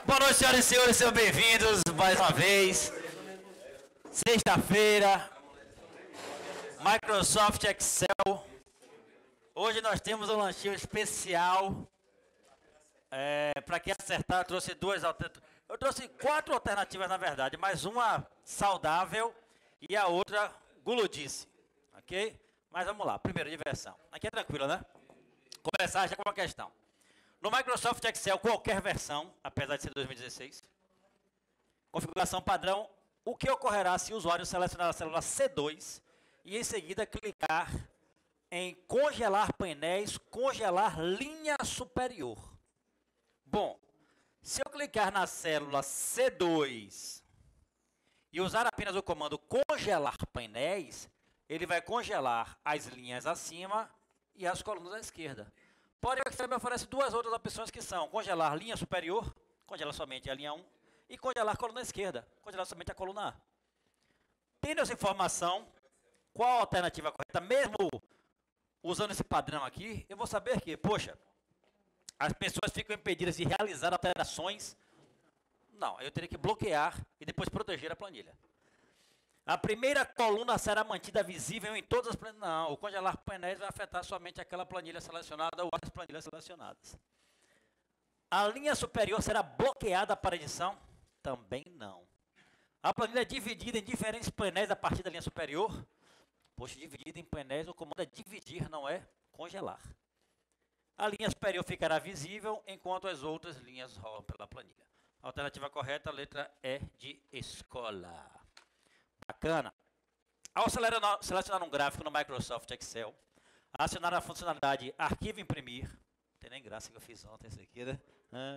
Boa noite, senhoras e senhores, sejam bem-vindos mais uma vez. Sexta-feira, Microsoft Excel. Hoje nós temos um lanchinho especial. Para quem acertar, eu trouxe eu trouxe 4 alternativas, na verdade, mas uma saudável e a outra guludice, ok? Mas vamos lá, primeiro, diversão. Aqui é tranquilo, né? Começar já com uma questão. No Microsoft Excel, qualquer versão, apesar de ser 2016, configuração padrão, o que ocorrerá se o usuário selecionar a célula C2 e em seguida clicar em congelar painéis, congelar linha superior? Bom, se eu clicar na célula C2 e usar apenas o comando congelar painéis, ele vai congelar as linhas acima e as colunas à esquerda. Porém, o Excel me oferece 2 outras opções que são congelar linha superior, congelar somente a linha 1, e congelar a coluna esquerda, congelar somente a coluna A. Tendo essa informação, qual a alternativa correta? Mesmo usando esse padrão aqui, eu vou saber que, poxa, as pessoas ficam impedidas de realizar alterações. Não, eu teria que bloquear e depois proteger a planilha. A primeira coluna será mantida visível em todas as planilhas. Não, o congelar painéis vai afetar somente aquela planilha selecionada ou as planilhas selecionadas. A linha superior será bloqueada para edição? Também não. A planilha é dividida em diferentes painéis a partir da linha superior? Poxa, dividida em painéis, o comando é dividir, não é congelar. A linha superior ficará visível, enquanto as outras linhas rolam pela planilha. A alternativa correta, a letra E de escola. Bacana. Ao selecionar um gráfico no Microsoft Excel, acionar a funcionalidade Arquivo Imprimir, não tem nem graça que eu fiz ontem isso aqui, né?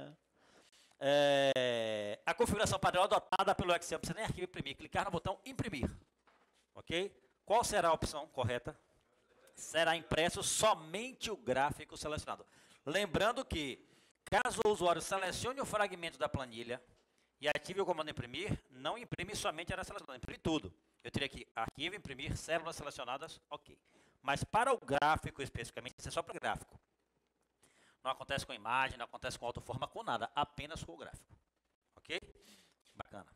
A configuração padrão adotada pelo Excel, não precisa nem Arquivo Imprimir, clicar no botão Imprimir. Ok? Qual será a opção correta? Será impresso somente o gráfico selecionado. Lembrando que, caso o usuário selecione o fragmento da planilha e ative o comando imprimir, não imprime somente a área selecionada, imprime tudo. Eu teria aqui arquivo, imprimir, células selecionadas, ok. Mas para o gráfico especificamente, isso é só para o gráfico. Não acontece com imagem, não acontece com autoforma, com nada, apenas com o gráfico. Ok? Bacana.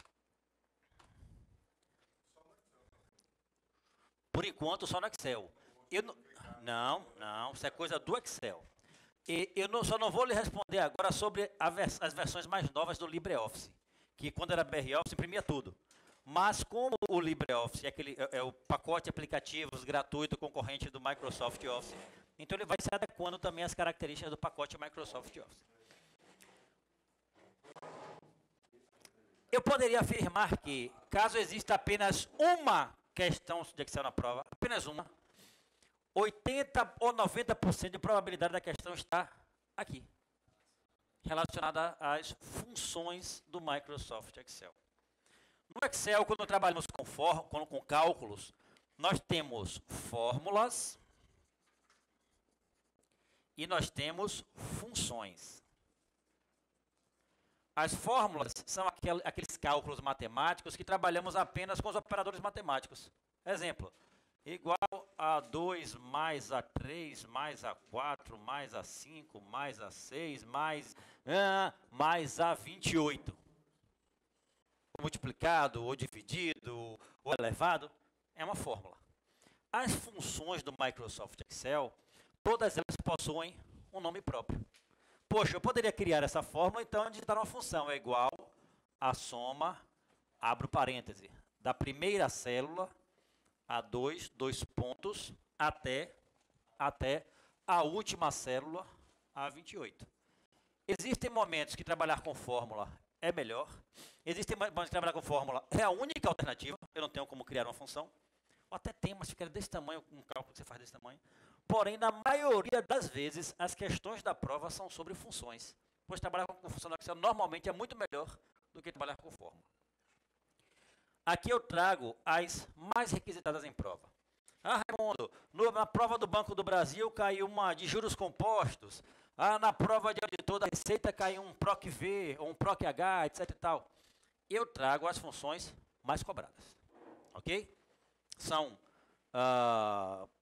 Por enquanto, só no Excel. Não, isso é coisa do Excel. E eu só não vou lhe responder agora sobre as versões mais novas do LibreOffice, que quando era BROffice imprimia tudo. Mas como o LibreOffice é o pacote de aplicativos gratuito concorrente do Microsoft Office, então ele vai se adequando também às características do pacote Microsoft Office. Eu poderia afirmar que, caso exista apenas uma questão de Excel na prova, apenas uma, 80 ou 90% de probabilidade da questão está aqui, relacionada às funções do Microsoft Excel. No Excel, quando trabalhamos com cálculos, nós temos fórmulas e nós temos funções. As fórmulas são aqueles cálculos matemáticos que trabalhamos apenas com os operadores matemáticos. Exemplo, igual a 2 mais a 3 mais a 4 mais a 5 mais a 6 mais a 28. Multiplicado, ou dividido, ou elevado, é uma fórmula. As funções do Microsoft Excel, todas elas possuem um nome próprio. Poxa, eu poderia criar essa fórmula, então digitar uma função, é igual a soma, abro parêntese, da primeira célula, a 2 pontos, até a última célula, a 28. Existem momentos que trabalhar com fórmula é melhor. Existem momentos que trabalhar com fórmula é a única alternativa. Eu não tenho como criar uma função. Ou até tem, mas fica desse tamanho, um cálculo que você faz desse tamanho. Porém, na maioria das vezes, as questões da prova são sobre funções. Pois trabalhar com função no Excel normalmente é muito melhor do que trabalhar com fórmula. Aqui eu trago as mais requisitadas em prova. Raimundo, na prova do Banco do Brasil caiu uma de juros compostos. Na prova de auditor da Receita caiu um PROC-V, ou um PROC-H, etc e tal. Eu trago as funções mais cobradas. Ok? São,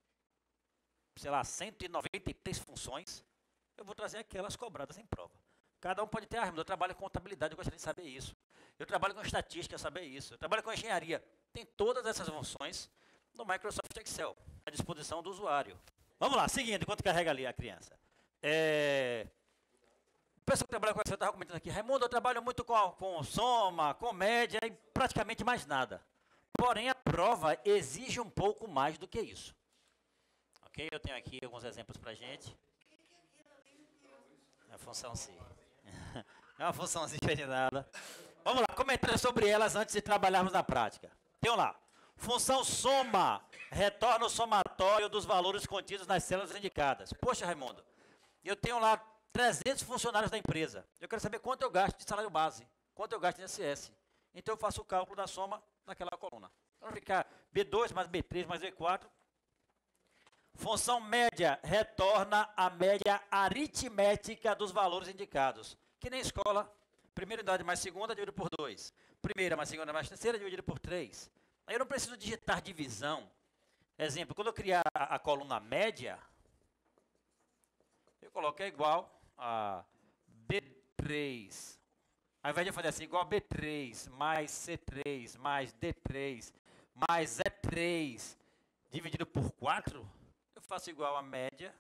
sei lá, 193 funções. Eu vou trazer aquelas cobradas em prova. Cada um pode ter, eu trabalho com contabilidade, eu gostaria de saber isso. Eu trabalho com estatística, saber isso. Eu trabalho com engenharia. Tem todas essas funções no Microsoft Excel, à disposição do usuário. Vamos lá, seguindo, enquanto carrega ali a criança. O pessoal que trabalha com Excel estava comentando aqui, Raimundo, eu trabalho muito com soma, com média e praticamente mais nada. Porém, a prova exige um pouco mais do que isso. Ok? Eu tenho aqui alguns exemplos para a gente. É a função C. É uma funçãozinha de nada. Vamos lá, comentar sobre elas antes de trabalharmos na prática. Tem lá. Função soma retorna o somatório dos valores contidos nas células indicadas. Poxa, Raimundo, eu tenho lá 300 funcionários da empresa. Eu quero saber quanto eu gasto de salário base, quanto eu gasto de INSS. Então eu faço o cálculo da soma naquela coluna. Então vai ficar B2 mais B3 mais B4. Função média retorna a média aritmética dos valores indicados. Que nem escola, primeira unidade mais segunda dividido por 2. Primeira mais segunda mais terceira dividido por 3. Aí eu não preciso digitar divisão. Exemplo, quando eu criar a coluna média, eu coloco igual a B3. Ao invés de eu fazer assim, igual a B3 mais C3 mais D3 mais E3 dividido por 4, eu faço igual a média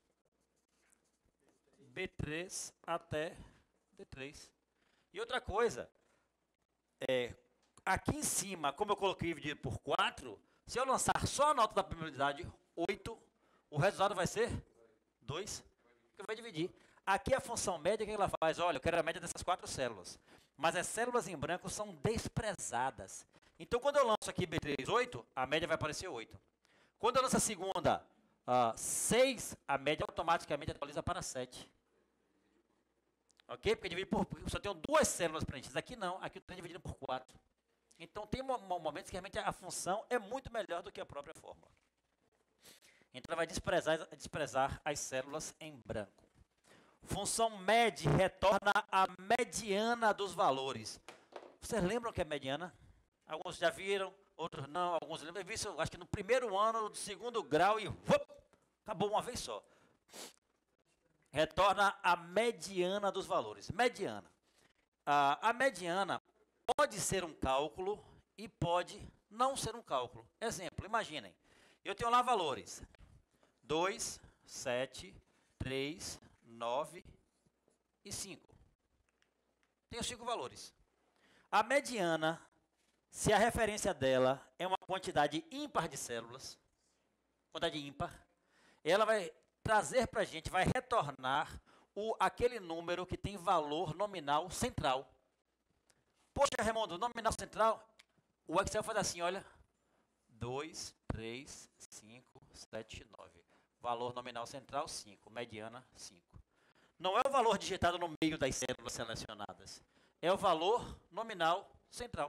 B3 até D3. E outra coisa, aqui em cima, como eu coloquei dividido por 4, se eu lançar só a nota da primeira unidade, 8, o resultado vai ser 2, que vai dividir. Aqui a função média, o que ela faz? Olha, eu quero a média dessas 4 células. Mas as células em branco são desprezadas. Então, quando eu lanço aqui B3, 8, a média vai aparecer 8. Quando eu lanço a segunda, 6, a média automaticamente atualiza para 7. Ok? Porque divide porque só tenho 2 células preenchidas. Aqui não, aqui eu estou dividindo por 4. Então, tem momentos que realmente a função é muito melhor do que a própria fórmula. Então, ela vai desprezar as células em branco. Função MED retorna a mediana dos valores. Vocês lembram o que é mediana? Alguns já viram, outros não. Alguns lembram. Eu vi isso, acho que no primeiro ano do segundo grau e acabou uma vez só. Retorna a mediana dos valores. Mediana. A mediana pode ser um cálculo e pode não ser um cálculo. Exemplo, imaginem. Eu tenho lá valores. 2, 7, 3, 9 e 5. Tenho 5 valores. A mediana, se a referência dela é uma quantidade ímpar de células, quantidade ímpar, ela vai trazer para a gente, vai retornar aquele número que tem valor nominal central. Poxa, Raimundo, nominal central, o Excel faz assim, olha, 2, 3, 5, 7, 9. Valor nominal central, 5. Mediana, 5. Não é o valor digitado no meio das células selecionadas. É o valor nominal central.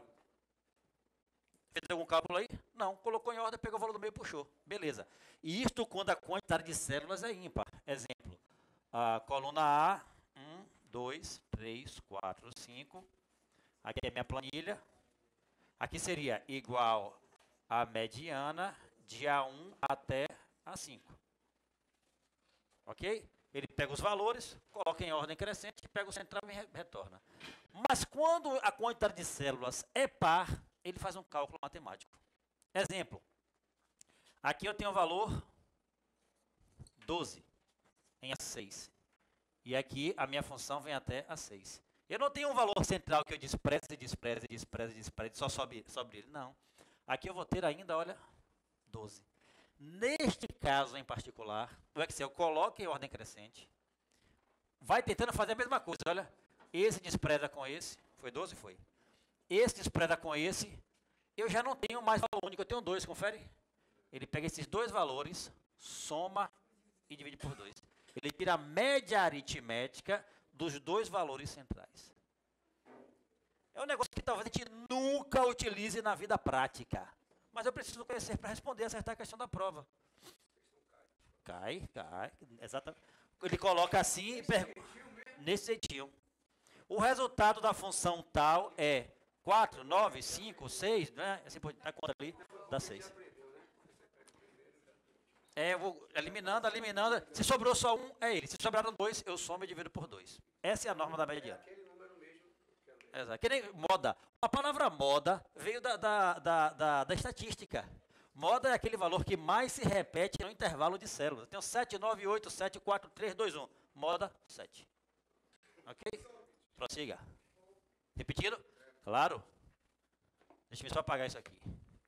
Fez algum cálculo aí? Não. Colocou em ordem, pegou o valor do meio e puxou. Beleza. E isto quando a quantidade de células é ímpar. Exemplo. A coluna A, 1, 2, 3, 4, 5. Aqui é minha planilha. Aqui seria igual a mediana de A1 até A5. Ok? Ele pega os valores, coloca em ordem crescente, pega o central e retorna. Mas quando a quantidade de células é par, ele faz um cálculo matemático. Exemplo. Aqui eu tenho o valor 12 em A6. E aqui a minha função vem até A6. Eu não tenho um valor central que eu desprezo, só sobe ele. Não. Aqui eu vou ter ainda, olha, 12. Neste caso em particular, o Excel coloca em ordem crescente, vai tentando fazer a mesma coisa. Olha, esse despreza com esse, foi 12? Foi. Esse despreza com esse, eu já não tenho mais valor único, eu tenho 2, confere? Ele pega esses 2 valores, soma e divide por 2. Ele tira a média aritmética dos 2 valores centrais. É um negócio que talvez a gente nunca utilize na vida prática. Mas eu preciso conhecer para responder e acertar a questão da prova. Cai, exatamente. Ele coloca assim e pergunta. Nesse jeitinho. O resultado da função tal é 4, 9, 5, 6, né? Assim, a conta ali dá 6. Eu vou eliminando. Se sobrou só um, é ele. Se sobraram dois, eu somo e divido por 2. Essa é a norma da mediana. Exato. Que nem moda. A palavra moda veio da estatística. Moda é aquele valor que mais se repete no intervalo de células. Tem 7, 9, 8, 7, 4, 3, 2, 1. Moda 7. Ok? Prossiga. Repetindo? Claro. Deixa eu só apagar isso aqui.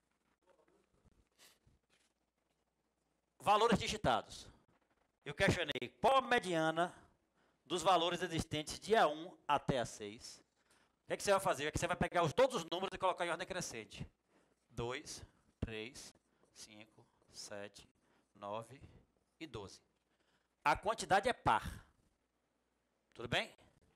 Valores digitados. Eu questionei qual a mediana dos valores existentes de A1 até A6. O que, é que você vai fazer? É que você vai pegar todos os números e colocar em ordem crescente. 2, 3, 5, 7, 9 e 12. A quantidade é par. Tudo bem?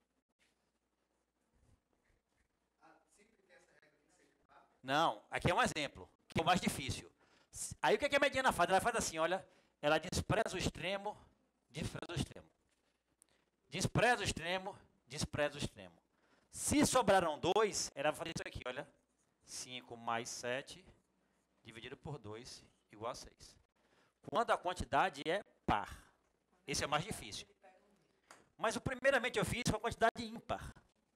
Não, aqui é um exemplo, que é o mais difícil. Aí o que a mediana faz? Ela faz assim, olha, ela despreza o extremo, despreza o extremo. Despreza o extremo, despreza o extremo. Se sobraram 2, ela vai fazer isso aqui, olha. 5 mais 7, dividido por 2, igual a 6. Quando a quantidade é par. Esse é o mais difícil. Mas o primeiramente eu fiz com a quantidade ímpar.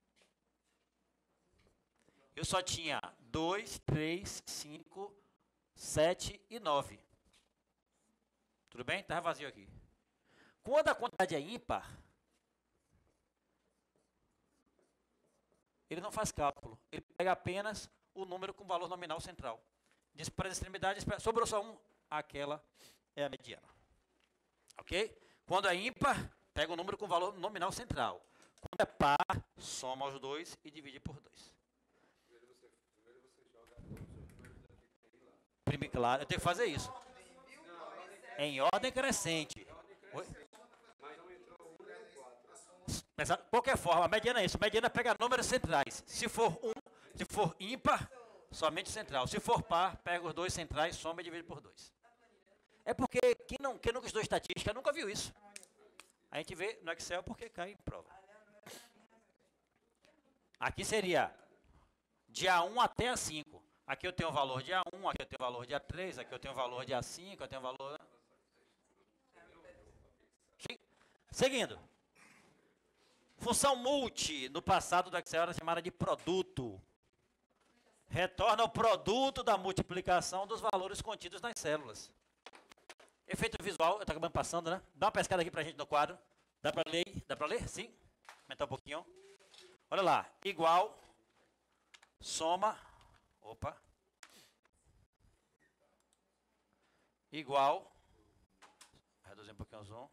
Eu só tinha 2, 3, 5, 7 e 9. Tudo bem? Estava vazio aqui. Quando a quantidade é ímpar, ele não faz cálculo. Ele pega apenas o número com valor nominal central. Despreza a extremidade, sobrou só um. Aquela é a mediana. Ok? Quando é ímpar, pega o número com valor nominal central. Quando é par, soma os dois e divide por 2. Claro, eu tenho que fazer isso. Em ordem crescente. Oi? Mas, de qualquer forma, a mediana é isso. A mediana pega números centrais. Se for ímpar, somente central. Se for par, pega os dois centrais, soma e divide por 2. É porque quem nunca estudou estatística nunca viu isso. A gente vê no Excel porque cai em prova. Aqui seria de A1 até A5. Aqui eu tenho o valor de A1, aqui eu tenho o valor de A3, aqui eu tenho o valor de A5, eu tenho o valor... Seguindo. Função multi, no passado do Excel era chamada de produto. Retorna o produto da multiplicação dos valores contidos nas células. Efeito visual, eu estou acabando passando, né? Dá uma pescada aqui para a gente no quadro. Dá para ler? Dá para ler? Sim. Aumentar um pouquinho. Olha lá. Igual, soma... Opa. Igual. Reduzir um pouquinho o zoom.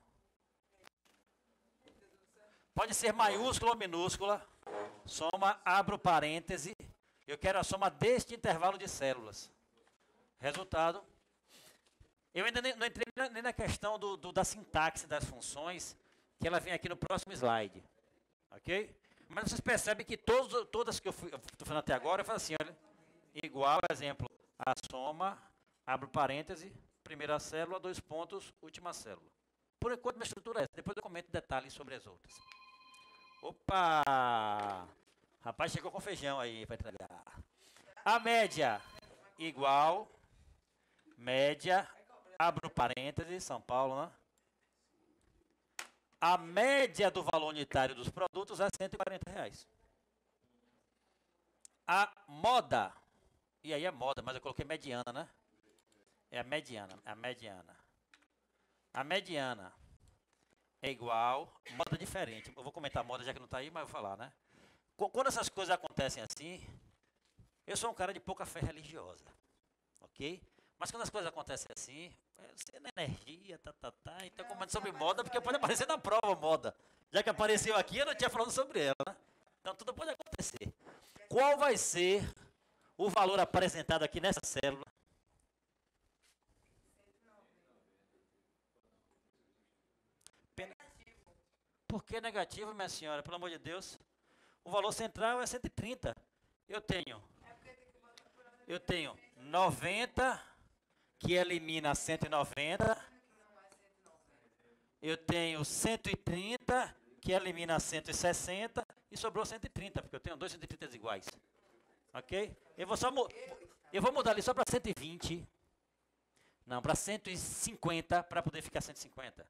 Pode ser maiúscula ou minúscula. Soma, abro parêntese. Eu quero a soma deste intervalo de células. Resultado. Eu ainda não entrei nem na questão da sintaxe das funções, que ela vem aqui no próximo slide. Ok? Mas vocês percebem que todas que eu estou falando até agora, eu falo assim, olha. Igual, exemplo, a soma, abro parêntese, primeira célula, 2 pontos, última célula. Por enquanto, minha estrutura é essa. Depois eu comento detalhes sobre as outras. Opa! Rapaz, chegou com feijão aí para entregar. A média, igual, média, abro parêntese, São Paulo, né? A média do valor unitário dos produtos é R$140. A moda... E aí é moda, mas eu coloquei mediana, né? É a mediana, a mediana. A mediana é igual, moda diferente. Eu vou comentar moda já que não está aí, mas eu vou falar, né? Quando essas coisas acontecem assim, eu sou um cara de pouca fé religiosa, ok? Mas quando as coisas acontecem assim, você na energia, então comendo sobre moda, porque pode aparecer na prova moda. Já que apareceu aqui, eu não tinha falado sobre ela, né? Então tudo pode acontecer. Qual vai ser o valor apresentado aqui nessa célula? Por que negativo, minha senhora? Pelo amor de Deus. O valor central é 130. Eu tenho 90, que elimina 190. Eu tenho 130, que elimina 160. E sobrou 130, porque eu tenho 2 130 iguais. Ok? Eu vou mudar ali só para 120. Não, para 150, para poder ficar 150.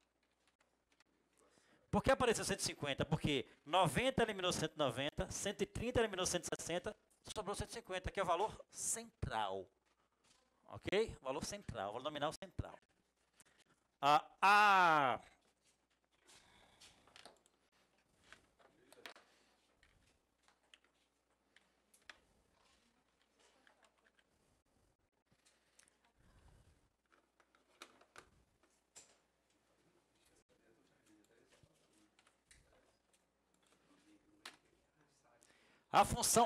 Por que apareceu 150? Porque 90 eliminou 190, 130 eliminou 160, sobrou 150, que é o valor central. Ok? Valor central, valor nominal central. A função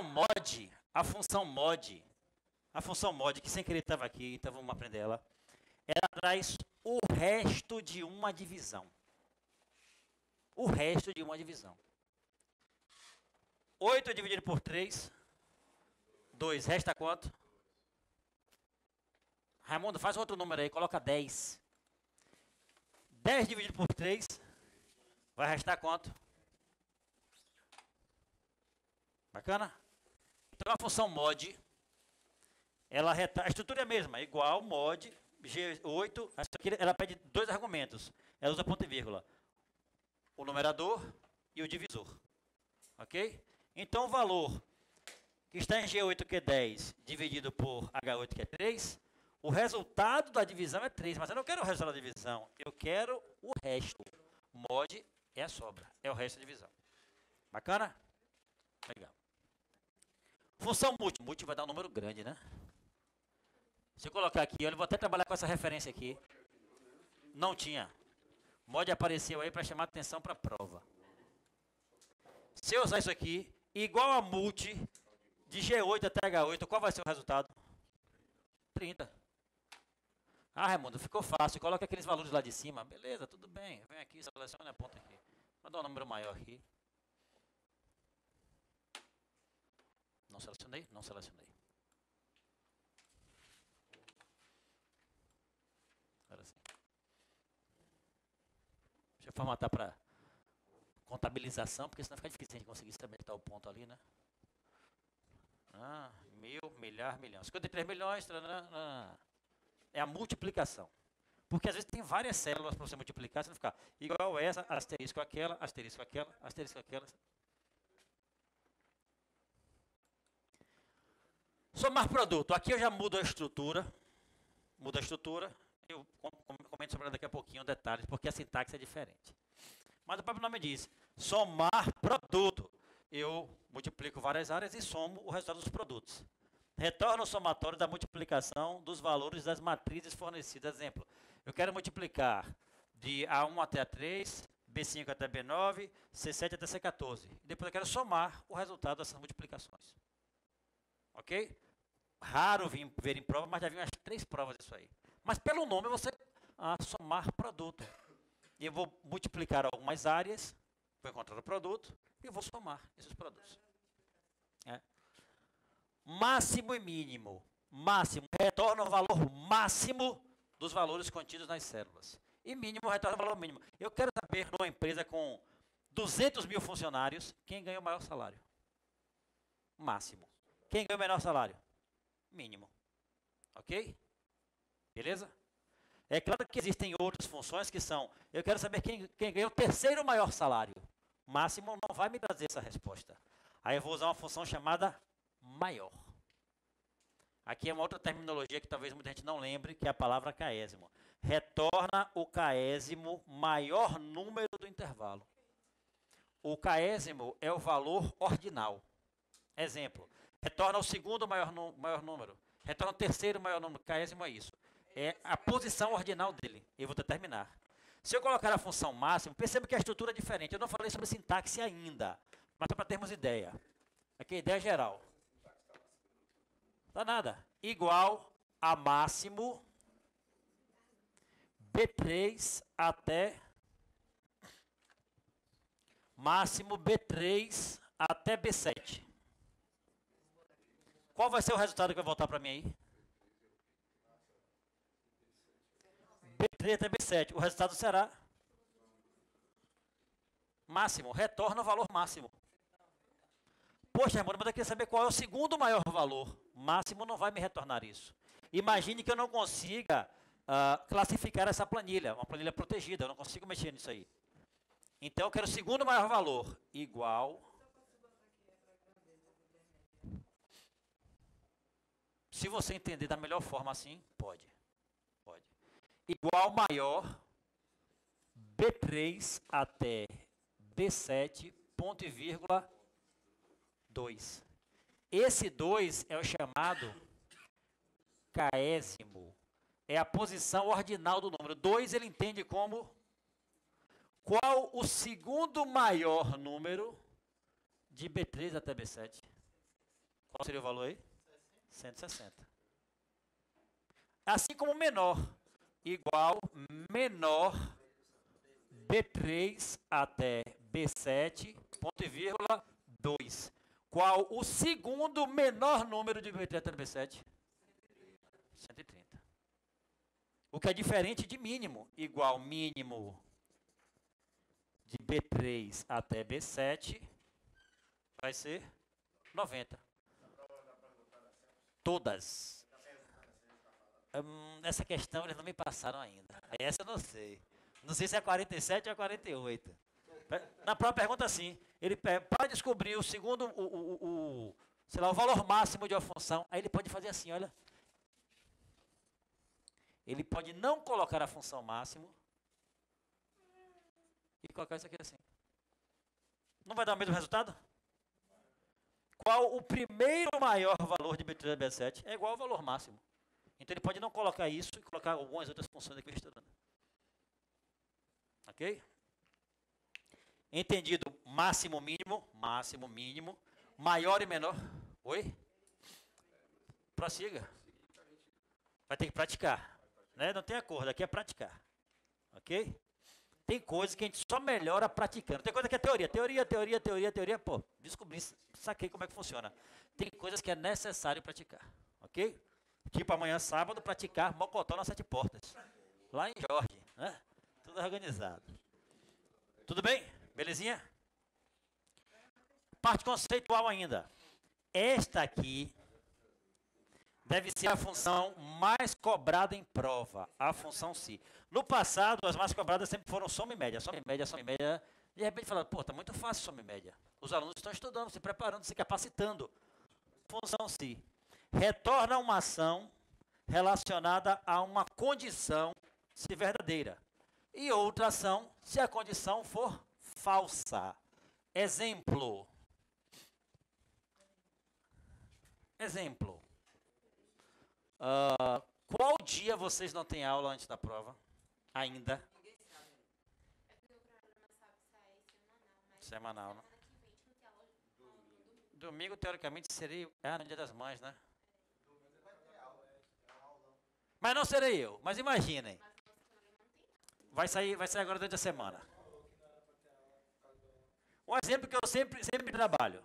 mod, que sem querer estava aqui, então vamos aprender ela. Ela traz o resto de uma divisão. O resto de uma divisão. 8 dividido por 3, 2, resta quanto? Raimundo, faz outro número aí, coloca 10. 10 dividido por 3, vai restar quanto? Bacana? Então a função mod, a estrutura é a mesma, igual mod, G8, ela pede dois argumentos. Ela usa ponto e vírgula. O numerador e o divisor. Ok? Então o valor que está em G8, que é 10, dividido por H8, que é 3, o resultado da divisão é 3, mas eu não quero o resultado da divisão, eu quero o resto. Mod é a sobra, é o resto da divisão. Bacana? Legal. Função multi. Multi vai dar um número grande, né? Se eu colocar aqui, eu vou até trabalhar com essa referência aqui. Não tinha. Mod apareceu aí para chamar atenção para a prova. Se eu usar isso aqui, igual a multi de G8 até H8, qual vai ser o resultado? 30. Ah, Raimundo, ficou fácil. Coloca aqueles valores lá de cima. Beleza, tudo bem. Vem aqui, seleciona a ponta aqui. Vou dar um número maior aqui. Não selecionei? Não selecionei. Agora sim. Deixa eu formatar para contabilização, porque senão fica difícil a gente conseguir saber que está o ponto ali, né? Mil, milhar, milhão. 53 milhões, é a multiplicação. Porque às vezes tem várias células para você multiplicar, você não ficar igual essa, asterisco aquela, asterisco aquela, asterisco aquela. Somar produto. Aqui eu já mudo a estrutura. Mudo a estrutura. Eu comento sobre ela daqui a pouquinho, detalhes, porque a sintaxe é diferente. Mas o próprio nome diz, somar produto. Eu multiplico várias áreas e somo o resultado dos produtos. Retorno o somatório da multiplicação dos valores das matrizes fornecidas. Exemplo, eu quero multiplicar de A1 até A3, B5 até B9, C7 até C14. Depois eu quero somar o resultado dessas multiplicações. Ok? Raro ver em prova, mas já vi umas 3 provas disso aí. Mas pelo nome você somar produto. E eu vou multiplicar algumas áreas, vou encontrar o produto e vou somar esses produtos. Máximo e mínimo. Máximo retorna o valor máximo dos valores contidos nas células. E mínimo retorna o valor mínimo. Eu quero saber, numa empresa com 200 mil funcionários, quem ganha o maior salário. Máximo. Quem ganha o menor salário? Mínimo. Ok? Beleza? É claro que existem outras funções que são, eu quero saber quem ganha o terceiro maior salário. Máximo não vai me trazer essa resposta. Aí eu vou usar uma função chamada maior. Aqui é uma outra terminologia que talvez muita gente não lembre, que é a palavra caésimo. Retorna o caésimo maior número do intervalo. O caésimo é o valor ordinal. Exemplo, retorna o segundo maior número. Retorna o terceiro maior número. Caésimo é isso. É a posição ordinal dele. Eu vou determinar. Se eu colocar a função máximo, perceba que a estrutura é diferente. Eu não falei sobre sintaxe ainda, mas só para termos ideia. Aqui é a ideia geral. Tá nada. Igual a máximo B3 até máximo B3 até B7. Qual vai ser o resultado que vai voltar para mim aí? B3 até B7. O resultado será máximo. Retorna o valor máximo. Poxa, irmão, mas eu queria saber qual é o segundo maior valor. Máximo não vai me retornar isso. Imagine que eu não consiga classificar essa planilha, uma planilha protegida, eu não consigo mexer nisso aí. Então eu quero o segundo maior valor, igual. Se você entender da melhor forma assim, pode. Pode. Igual maior B3 até B7, ponto e vírgula 2. Esse 2 é o chamado késimo. É a posição ordinal do número. 2 ele entende como qual o segundo maior número de B3 até B7. Qual seria o valor aí? 160. Assim como menor, igual menor B3 até B7, ponto e vírgula 2. Qual o segundo menor número de B3 até B7? 130. O que é diferente de mínimo, igual mínimo de B3 até B7, vai ser 90. Todas. Essa questão eles não me passaram ainda. Essa eu não sei. Não sei se é 47 ou 48. Na própria pergunta, sim. Ele para descobrir o segundo, sei lá, o valor máximo de uma função, aí ele pode fazer assim, olha. Ele pode não colocar a função máximo e colocar isso aqui assim. Não vai dar o mesmo resultado? Qual o primeiro maior valor de B3 a B7 é igual ao valor máximo. Então ele pode não colocar isso e colocar algumas outras funções aqui estudando. Ok? Entendido máximo, mínimo, maior e menor. Oi? Prossiga. Vai ter que praticar. Né? Não tem acordo, aqui é praticar. Ok? Tem coisas que a gente só melhora praticando. Tem coisa que é teoria. Pô, descobri, saquei como é que funciona. Tem coisas que é necessário praticar. Ok? Tipo amanhã, sábado, praticar Mocotó nas 7 portas. Lá em Jorge. Né? Tudo organizado. Tudo bem? Belezinha? Parte conceitual ainda. Esta aqui deve ser a função mais cobrada em prova, a função si. No passado, as mais cobradas sempre foram soma e média. De repente falaram, pô, tá muito fácil soma e média. Os alunos estão estudando, se preparando, se capacitando. Função si. Retorna uma ação relacionada a uma condição, se verdadeira. E outra ação, se a condição for falsa. Exemplo. Qual dia vocês não têm aula antes da prova? Ainda? Semanal, né? Domingo, teoricamente, seria no Dia das Mães, né? Mas não serei eu. Mas imaginem. Vai sair agora durante a semana. Um exemplo que eu sempre trabalho.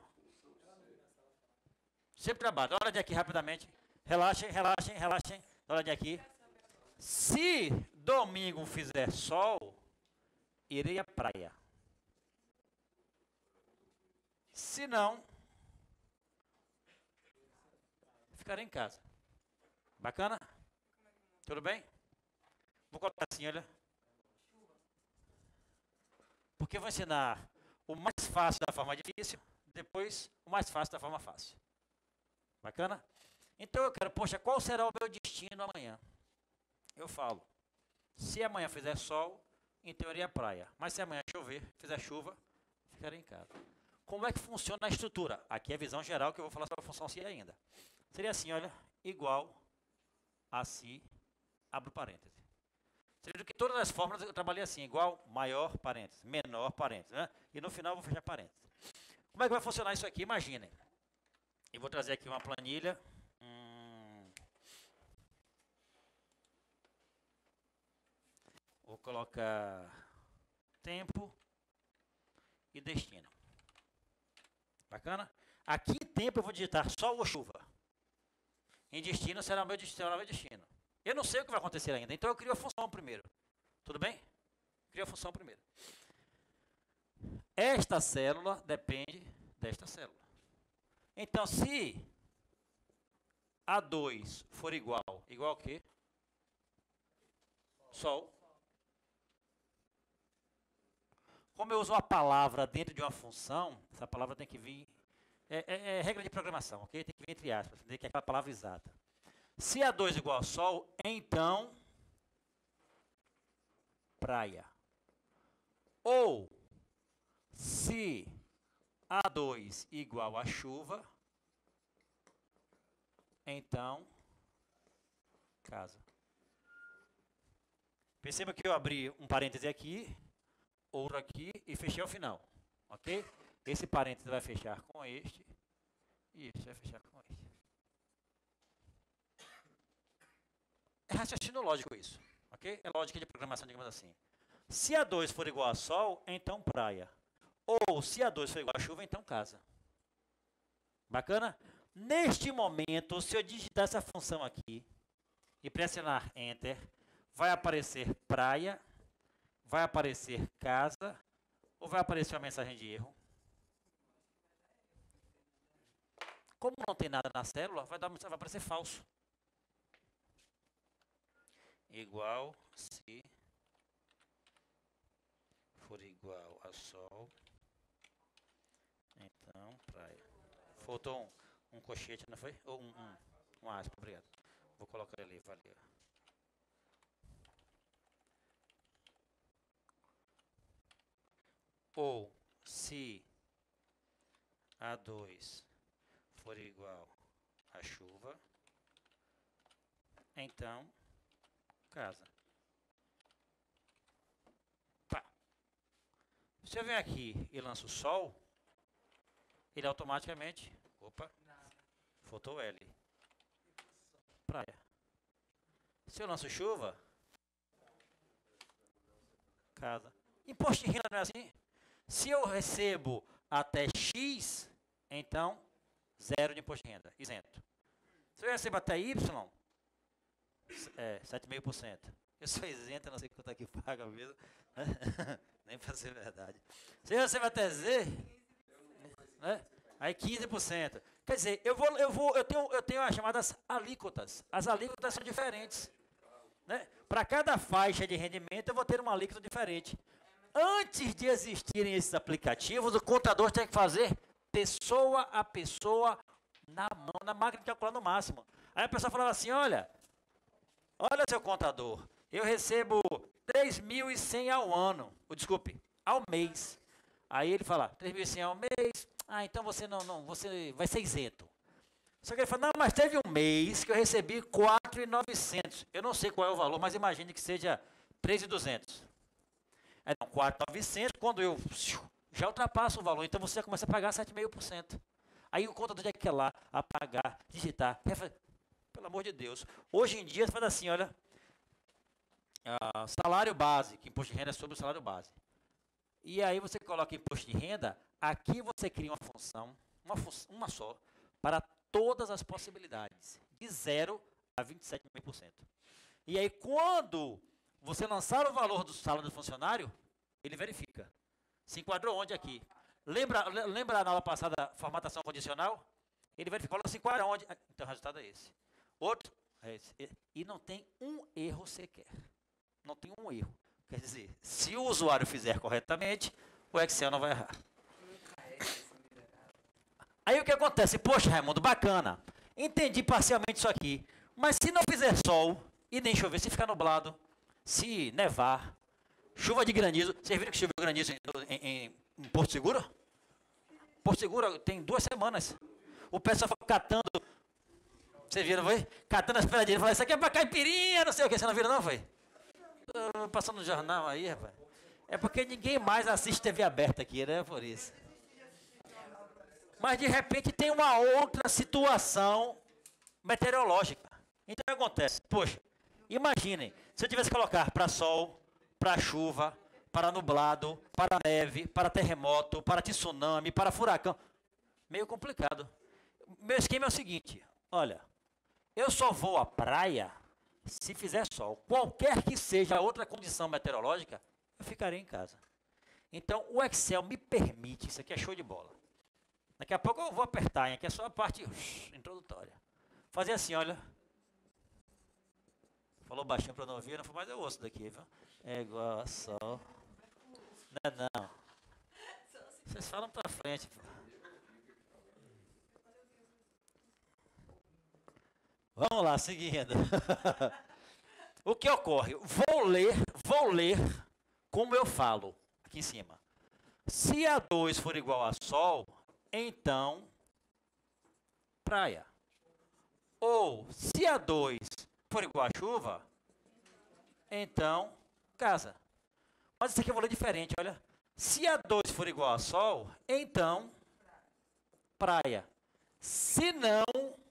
Sempre trabalho. Dá uma olhadinha aqui rapidamente. Relaxem. Dá uma olhadinha aqui. Se domingo fizer sol, irei à praia. Se não, ficarei em casa. Bacana? Tudo bem? Vou colocar assim, olha. Porque eu vou ensinar o mais fácil da forma difícil, depois o mais fácil da forma fácil. Bacana? Então eu quero, poxa, qual será o meu destino amanhã? Eu falo, se amanhã fizer sol, em teoria praia. Mas se amanhã chover, fizer chuva, ficarei em casa. Como é que funciona a estrutura? Aqui é a visão geral que eu vou falar sobre a função si ainda. Seria assim, olha, igual a si, abro parêntese. Seja que todas as fórmulas eu trabalhei assim, igual, maior, parêntese, menor, parêntese, né? E no final eu vou fechar parêntese. Como é que vai funcionar isso aqui? Imaginem. Eu vou trazer aqui uma planilha. Vou colocar tempo e destino. Bacana? Aqui em tempo eu vou digitar sol ou chuva. Em destino será o meu destino. Eu não sei o que vai acontecer ainda, então eu crio a função primeiro. Tudo bem? Crio a função primeiro. Esta célula depende desta célula. Então, se A2 for igual ao quê? Sol. Como eu uso uma palavra dentro de uma função, essa palavra tem que vir... É regra de programação, ok? Tem que vir entre aspas, tem que é aquela palavra exata. Se A2 igual a Sol, então... praia. Ou, se A2 igual a chuva, então, casa. Perceba que eu abri um parêntese aqui, outro aqui e fechei ao final, ok? Esse parêntese vai fechar com este e este vai fechar com este. É raciocínio lógico isso, ok? É lógica de programação, digamos assim. Se A2 for igual a Sol, então praia. Ou se A2 for igual a chuva, então casa. Bacana? Neste momento, se eu digitar essa função aqui e pressionar Enter, vai aparecer praia, vai aparecer casa, ou vai aparecer uma mensagem de erro? Como não tem nada na célula, vai aparecer falso. Igual se for igual a Sol, então praia. Faltou um colchete, não foi? Ou um aspa, obrigado. Vou colocar ali, valeu. Ou se A2 for igual a chuva, então casa. Pá. Se eu venho aqui e lanço o Sol, ele automaticamente... Opa, faltou L. Praia. Se eu lanço chuva, casa. Imposto de renda não é assim? Se eu recebo até X, então 0 de imposto de renda, isento. Se eu recebo até Y, 7,5%. Eu sou isento, não sei quanto é que paga mesmo. Nem para ser verdade. Se eu recebo até Z, né? Aí 15%. Quer dizer, eu tenho as chamadas alíquotas. As alíquotas são diferentes. Né? Para cada faixa de rendimento, eu vou ter uma alíquota diferente. Antes de existirem esses aplicativos, o contador tem que fazer pessoa a pessoa na mão, na máquina de calcular no máximo. Aí a pessoa falava assim, olha seu contador, eu recebo 3.100 ao ano, desculpe, ao mês. Aí ele fala, 3.100 ao mês, então você você vai ser isento. Só que ele fala, não, mas teve um mês que eu recebi 4.900. Eu não sei qual é o valor, mas imagine que seja 3.200. Não, 4.900, quando eu já ultrapasso o valor, então você já começa a pagar 7,5%. Aí o contador já quer lá, apagar, digitar. Pelo amor de Deus. Hoje em dia, você faz assim, olha, salário base, que imposto de renda é sobre o salário base. E aí você coloca imposto de renda, aqui você cria uma só, para todas as possibilidades, de 0 a 27,5%. E aí quando você lançar o valor do salário do funcionário, ele verifica. Se enquadrou onde aqui? Lembra na aula passada, formatação condicional? Ele verificou, se enquadra onde? Então o resultado é esse. Outro é esse. E não tem um erro sequer. Não tem um erro. Quer dizer, se o usuário fizer corretamente, o Excel não vai errar. Aí o que acontece? Poxa, Raimundo, bacana. Entendi parcialmente isso aqui. Mas se não fizer sol e nem chover, se ficar nublado, se nevar, chuva de granizo. Vocês viram que choveu granizo em Porto Seguro? Porto Seguro tem 2 semanas. O pessoal foi catando. Vocês viram, foi? Catando as pedradinhas. Falando, isso aqui é pra caipirinha, não sei o que. Você não viram, não, foi? Passando no jornal aí, rapaz. É porque ninguém mais assiste TV aberta aqui, né? Por isso. Mas de repente tem uma outra situação meteorológica. Então o que acontece? Poxa, imaginem, se eu tivesse que colocar para sol, para chuva, para nublado, para neve, para terremoto, para tsunami, para furacão. Meio complicado. Meu esquema é o seguinte, olha, eu só vou à praia se fizer sol. Qualquer que seja a outra condição meteorológica, eu ficarei em casa. Então o Excel me permite, isso aqui é show de bola. Daqui a pouco eu vou apertar, hein? Aqui é só a parte introdutória. Fazer assim, olha. Falou baixinho para não ouvir, não foi mais eu ouço daqui, viu? É igual a sol. Não é não. Vocês falam para frente. Vamos lá, seguindo. O que ocorre? Vou ler como eu falo, aqui em cima. Se A2 for igual a sol, então praia. Ou se A2 for igual a chuva, então casa. Mas isso aqui eu vou ler diferente, olha. Se A2 for igual a sol, então praia. Se não,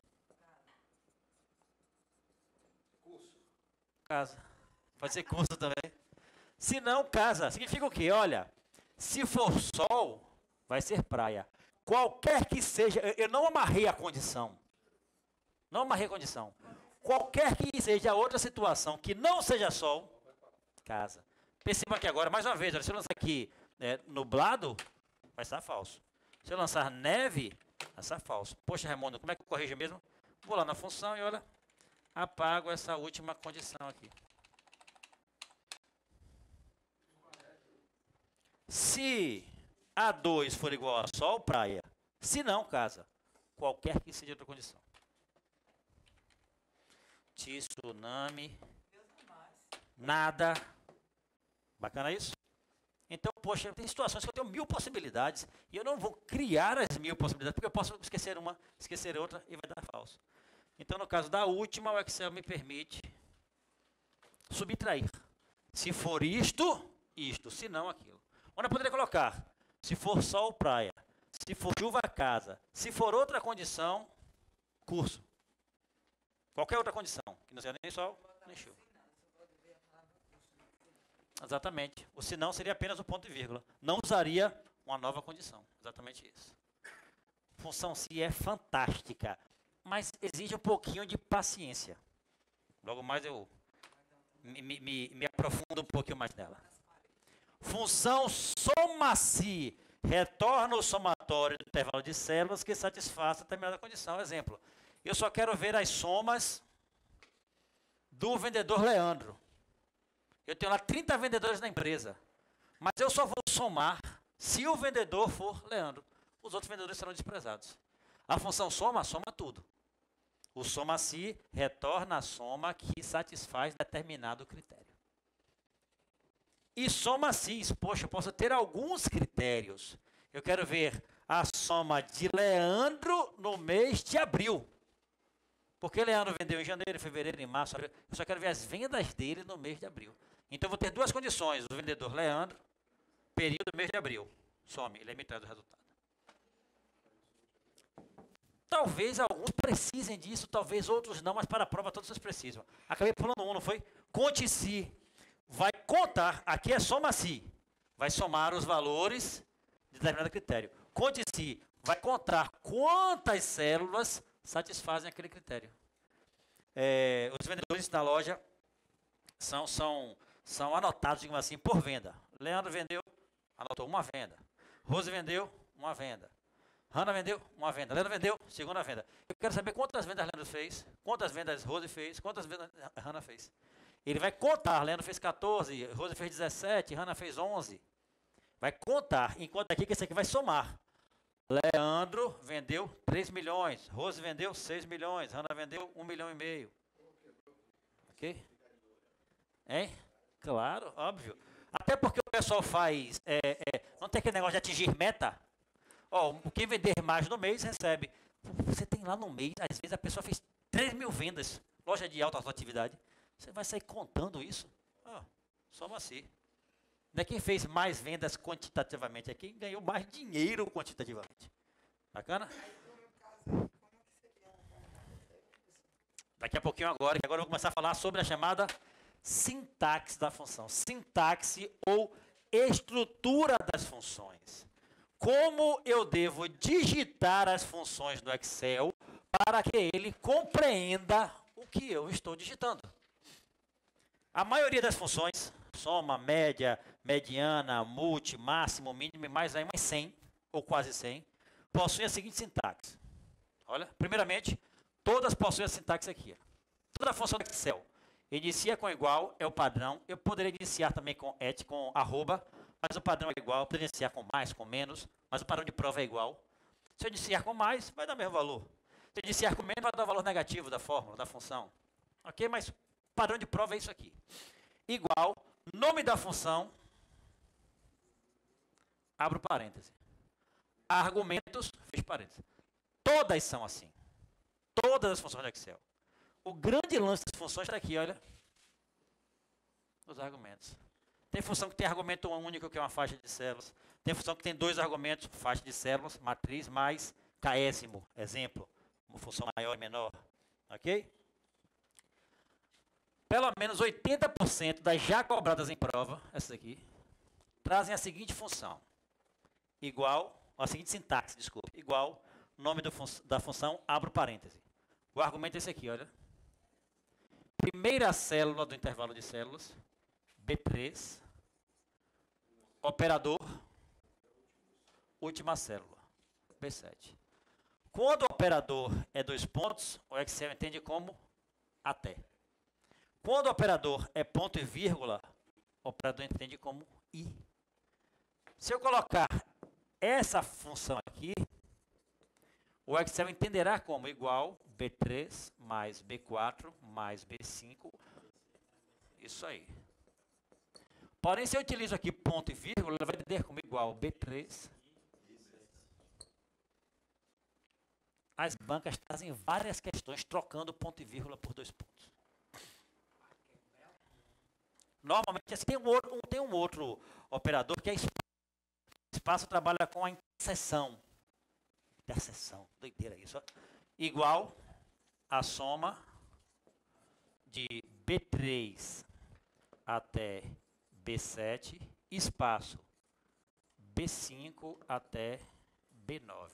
casa. Pode ser curso também. Se não, casa. Significa o quê? Olha, se for sol, vai ser praia. Qualquer que seja, eu não amarrei a condição. Não amarrei a condição. Qualquer que seja outra situação que não seja sol, casa. Perceba aqui agora, mais uma vez, olha, se eu lançar aqui nublado, vai estar falso. Se eu lançar neve, vai estar falso. Poxa, Raimundo, como é que eu corrijo mesmo? Vou lá na função e olha, apago essa última condição aqui. Se A2 for igual a sol, praia. Se não, casa. Qualquer que seja outra condição. Tsunami. Nada. Bacana isso? Então, poxa, tem situações que eu tenho 1000 possibilidades e eu não vou criar as 1000 possibilidades, porque eu posso esquecer uma, esquecer outra e vai dar falso. Então, no caso da última, o Excel me permite subtrair. Se for isto, isto. Se não, aquilo. Onde eu poderia colocar? Se for sol, praia. Se for chuva, casa. Se for outra condição, curso. Qualquer outra condição, que não seja nem sol, nem chuva. Exatamente. O se não seria apenas o ponto e vírgula. Não usaria uma nova condição. Exatamente isso. Função se é fantástica, mas exige um pouquinho de paciência. Logo mais eu me aprofundo um pouquinho mais nela. Função soma-se retorna o somatório do intervalo de células que satisfaça determinada condição. Exemplo, eu só quero ver as somas do vendedor Leandro. Eu tenho lá 30 vendedores na empresa, mas eu só vou somar se o vendedor for Leandro. Os outros vendedores serão desprezados. A função soma, soma tudo. O soma-se retorna a soma que satisfaz determinado critério. E soma-se, poxa, eu posso ter alguns critérios. Eu quero ver a soma de Leandro no mês de abril. Porque Leandro vendeu em janeiro, fevereiro, em março, abril. Eu só quero ver as vendas dele no mês de abril. Então, eu vou ter duas condições. O vendedor Leandro, período mês de abril. Some, ele me traz o resultado. Talvez alguns precisem disso, talvez outros não, mas para a prova todos vocês precisam. Acabei pulando um, não foi? Conte-se. Vai contar, aqui é soma-se. Vai somar os valores de determinado critério. Conte-se. Vai contar quantas células satisfazem aquele critério. Os vendedores da loja são anotados, digamos assim, por venda. Leandro vendeu, anotou uma venda. Rose vendeu, uma venda. Hanna vendeu, uma venda. Leandro vendeu, segunda venda. Eu quero saber quantas vendas Leandro fez, quantas vendas Rose fez, quantas vendas Hanna fez. Ele vai contar, Leandro fez 14, Rose fez 17, Hanna fez 11. Vai contar, enquanto aqui que esse aqui vai somar. Leandro vendeu 3 milhões, Rose vendeu 6 milhões, Hanna vendeu 1,5 milhão. Ok? Hein? Claro, óbvio. Até porque o pessoal faz, não tem aquele negócio de atingir meta. Quem vender mais no mês recebe. Você tem lá no mês, às vezes a pessoa fez 3.000 vendas, loja de alta atividade. Você vai sair contando isso? Soma assim. Não é quem fez mais vendas quantitativamente, é quem ganhou mais dinheiro quantitativamente. Bacana? Daqui a pouquinho agora eu vou começar a falar sobre a chamada sintaxe da função. Sintaxe ou estrutura das funções. Como eu devo digitar as funções do Excel para que ele compreenda o que eu estou digitando. A maioria das funções, soma, média, mediana, multi, máximo, mínimo e mais aí umas 100, ou quase 100, possuem a seguinte sintaxe. Olha, primeiramente, todas possuem a sintaxe aqui. Toda função do Excel. Inicia com igual, é o padrão. Eu poderia iniciar também com com arroba, mas o padrão é igual. Eu poderia iniciar com mais, com menos, mas o padrão de prova é igual. Se eu iniciar com mais, vai dar o mesmo valor. Se eu iniciar com menos, vai dar o valor negativo da fórmula, da função. Ok? Mas o padrão de prova é isso aqui. Igual, nome da função, abro parêntese. Argumentos, fecho parêntese. Todas são assim. Todas as funções do Excel. O grande lance das funções está aqui, olha. Os argumentos. Tem função que tem argumento único, que é uma faixa de células. Tem função que tem 2 argumentos, faixa de células, matriz, mais késimo, exemplo. Uma função maior e menor. Ok? Pelo menos 80% das já cobradas em prova, essas aqui, trazem a seguinte função. Igual, a seguinte sintaxe, desculpe. Igual, nome da função, abro parêntese. O argumento é esse aqui, olha. Primeira célula do intervalo de células, B3, operador, última célula, B7. Quando o operador é 2 pontos, o Excel entende como até. Quando o operador é ponto e vírgula, o operador entende como i. Se eu colocar essa função aqui, o Excel entenderá como igual B3 mais B4 mais B5. Isso aí. Porém, se eu utilizo aqui ponto e vírgula, ele vai entender como igual B3. As bancas trazem várias questões trocando ponto e vírgula por 2 pontos. Normalmente, assim, tem um outro operador que é espaço. Espaço trabalha com a interseção. Interseção, doideira isso. Ó. Igual a soma de B3 até B7, espaço B5 até B9.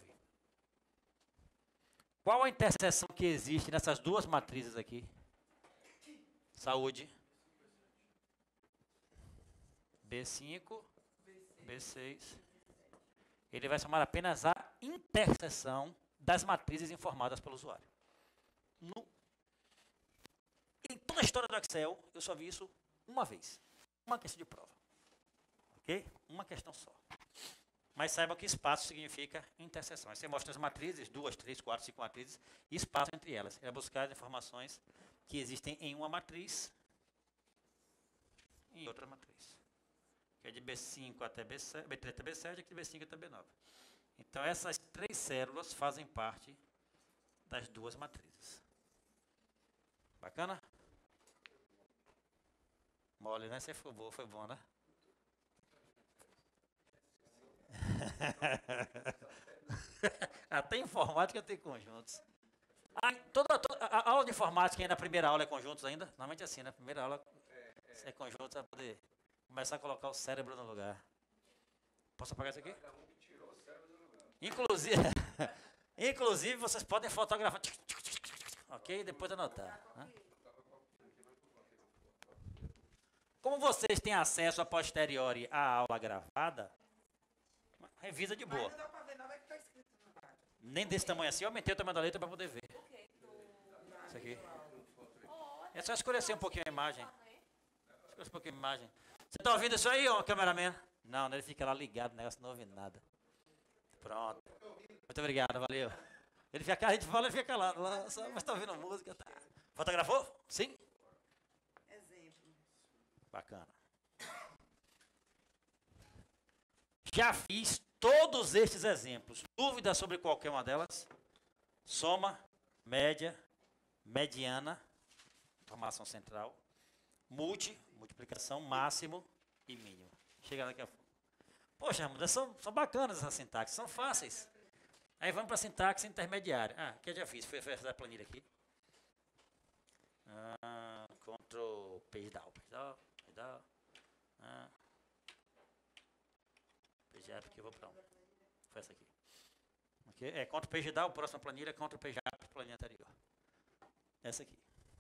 Qual a interseção que existe nessas duas matrizes aqui? Saúde. B5, B6. Ele vai somar apenas a interseção das matrizes informadas pelo usuário. Em toda a história do Excel, eu só vi isso uma vez. Uma questão de prova. Ok? Uma questão só. Mas saiba que espaço significa interseção. Aí você mostra as matrizes, 2, 3, 4, 5 matrizes, e espaço entre elas. É buscar as informações que existem em uma matriz e em outra matriz. Que é de B5 até B7, B3 até B7, aqui de B5 até B9. Então, essas 3 células fazem parte das 2 matrizes. Bacana? Mole, né? Você foi bom, né? Até informática tem conjuntos. A aula de informática ainda, a primeira aula é conjuntos ainda? Normalmente é assim, né? A primeira aula é conjuntos para poder começar a colocar o cérebro no lugar. Posso apagar isso aqui? Inclusive vocês podem fotografar. Ok? Depois anotar. Né? Como vocês têm acesso a posteriori à aula gravada, revisa de boa. Nem desse tamanho assim, eu aumentei o tamanho da letra para poder ver. Isso aqui. É só escurecer um pouquinho a imagem. Escurecer um pouquinho a imagem. Você está ouvindo isso aí, ó, cameraman? Não, ele fica lá ligado, o negócio não ouve nada. Pronto. Muito obrigado, valeu. Ele fica, a gente fala e fica lá mas está ouvindo música? Tá. Fotografou? Sim? Exemplo. Bacana. Já fiz todos estes exemplos. Dúvidas sobre qualquer uma delas? Soma, média, mediana, informação central, multiplicação, máximo e mínimo. Chega daqui a pouco. Poxa, são bacanas essas sintaxes, são fáceis. Aí vamos para a sintaxe intermediária. Que eu já fiz, foi fazer a planilha aqui. Ctrl page down. Page up, que eu vou para um. Foi essa aqui. Okay? Ctrl page down, próxima planilha, Ctrl page up, planilha anterior. Essa aqui.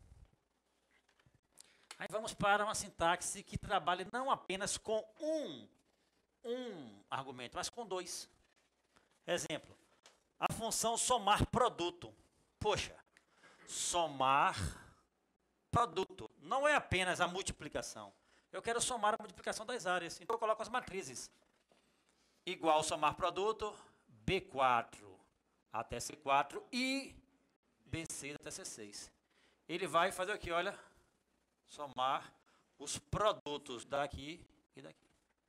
Aí vamos para uma sintaxe que trabalha não apenas com um argumento, mas com 2. Exemplo, a função somar produto. Poxa, somar produto. Não é apenas a multiplicação. Eu quero somar a multiplicação das áreas. Então eu coloco as matrizes. Igual somar produto, B4 até C4 e B6 até C6. Ele vai fazer o que? Olha, somar os produtos daqui e daqui.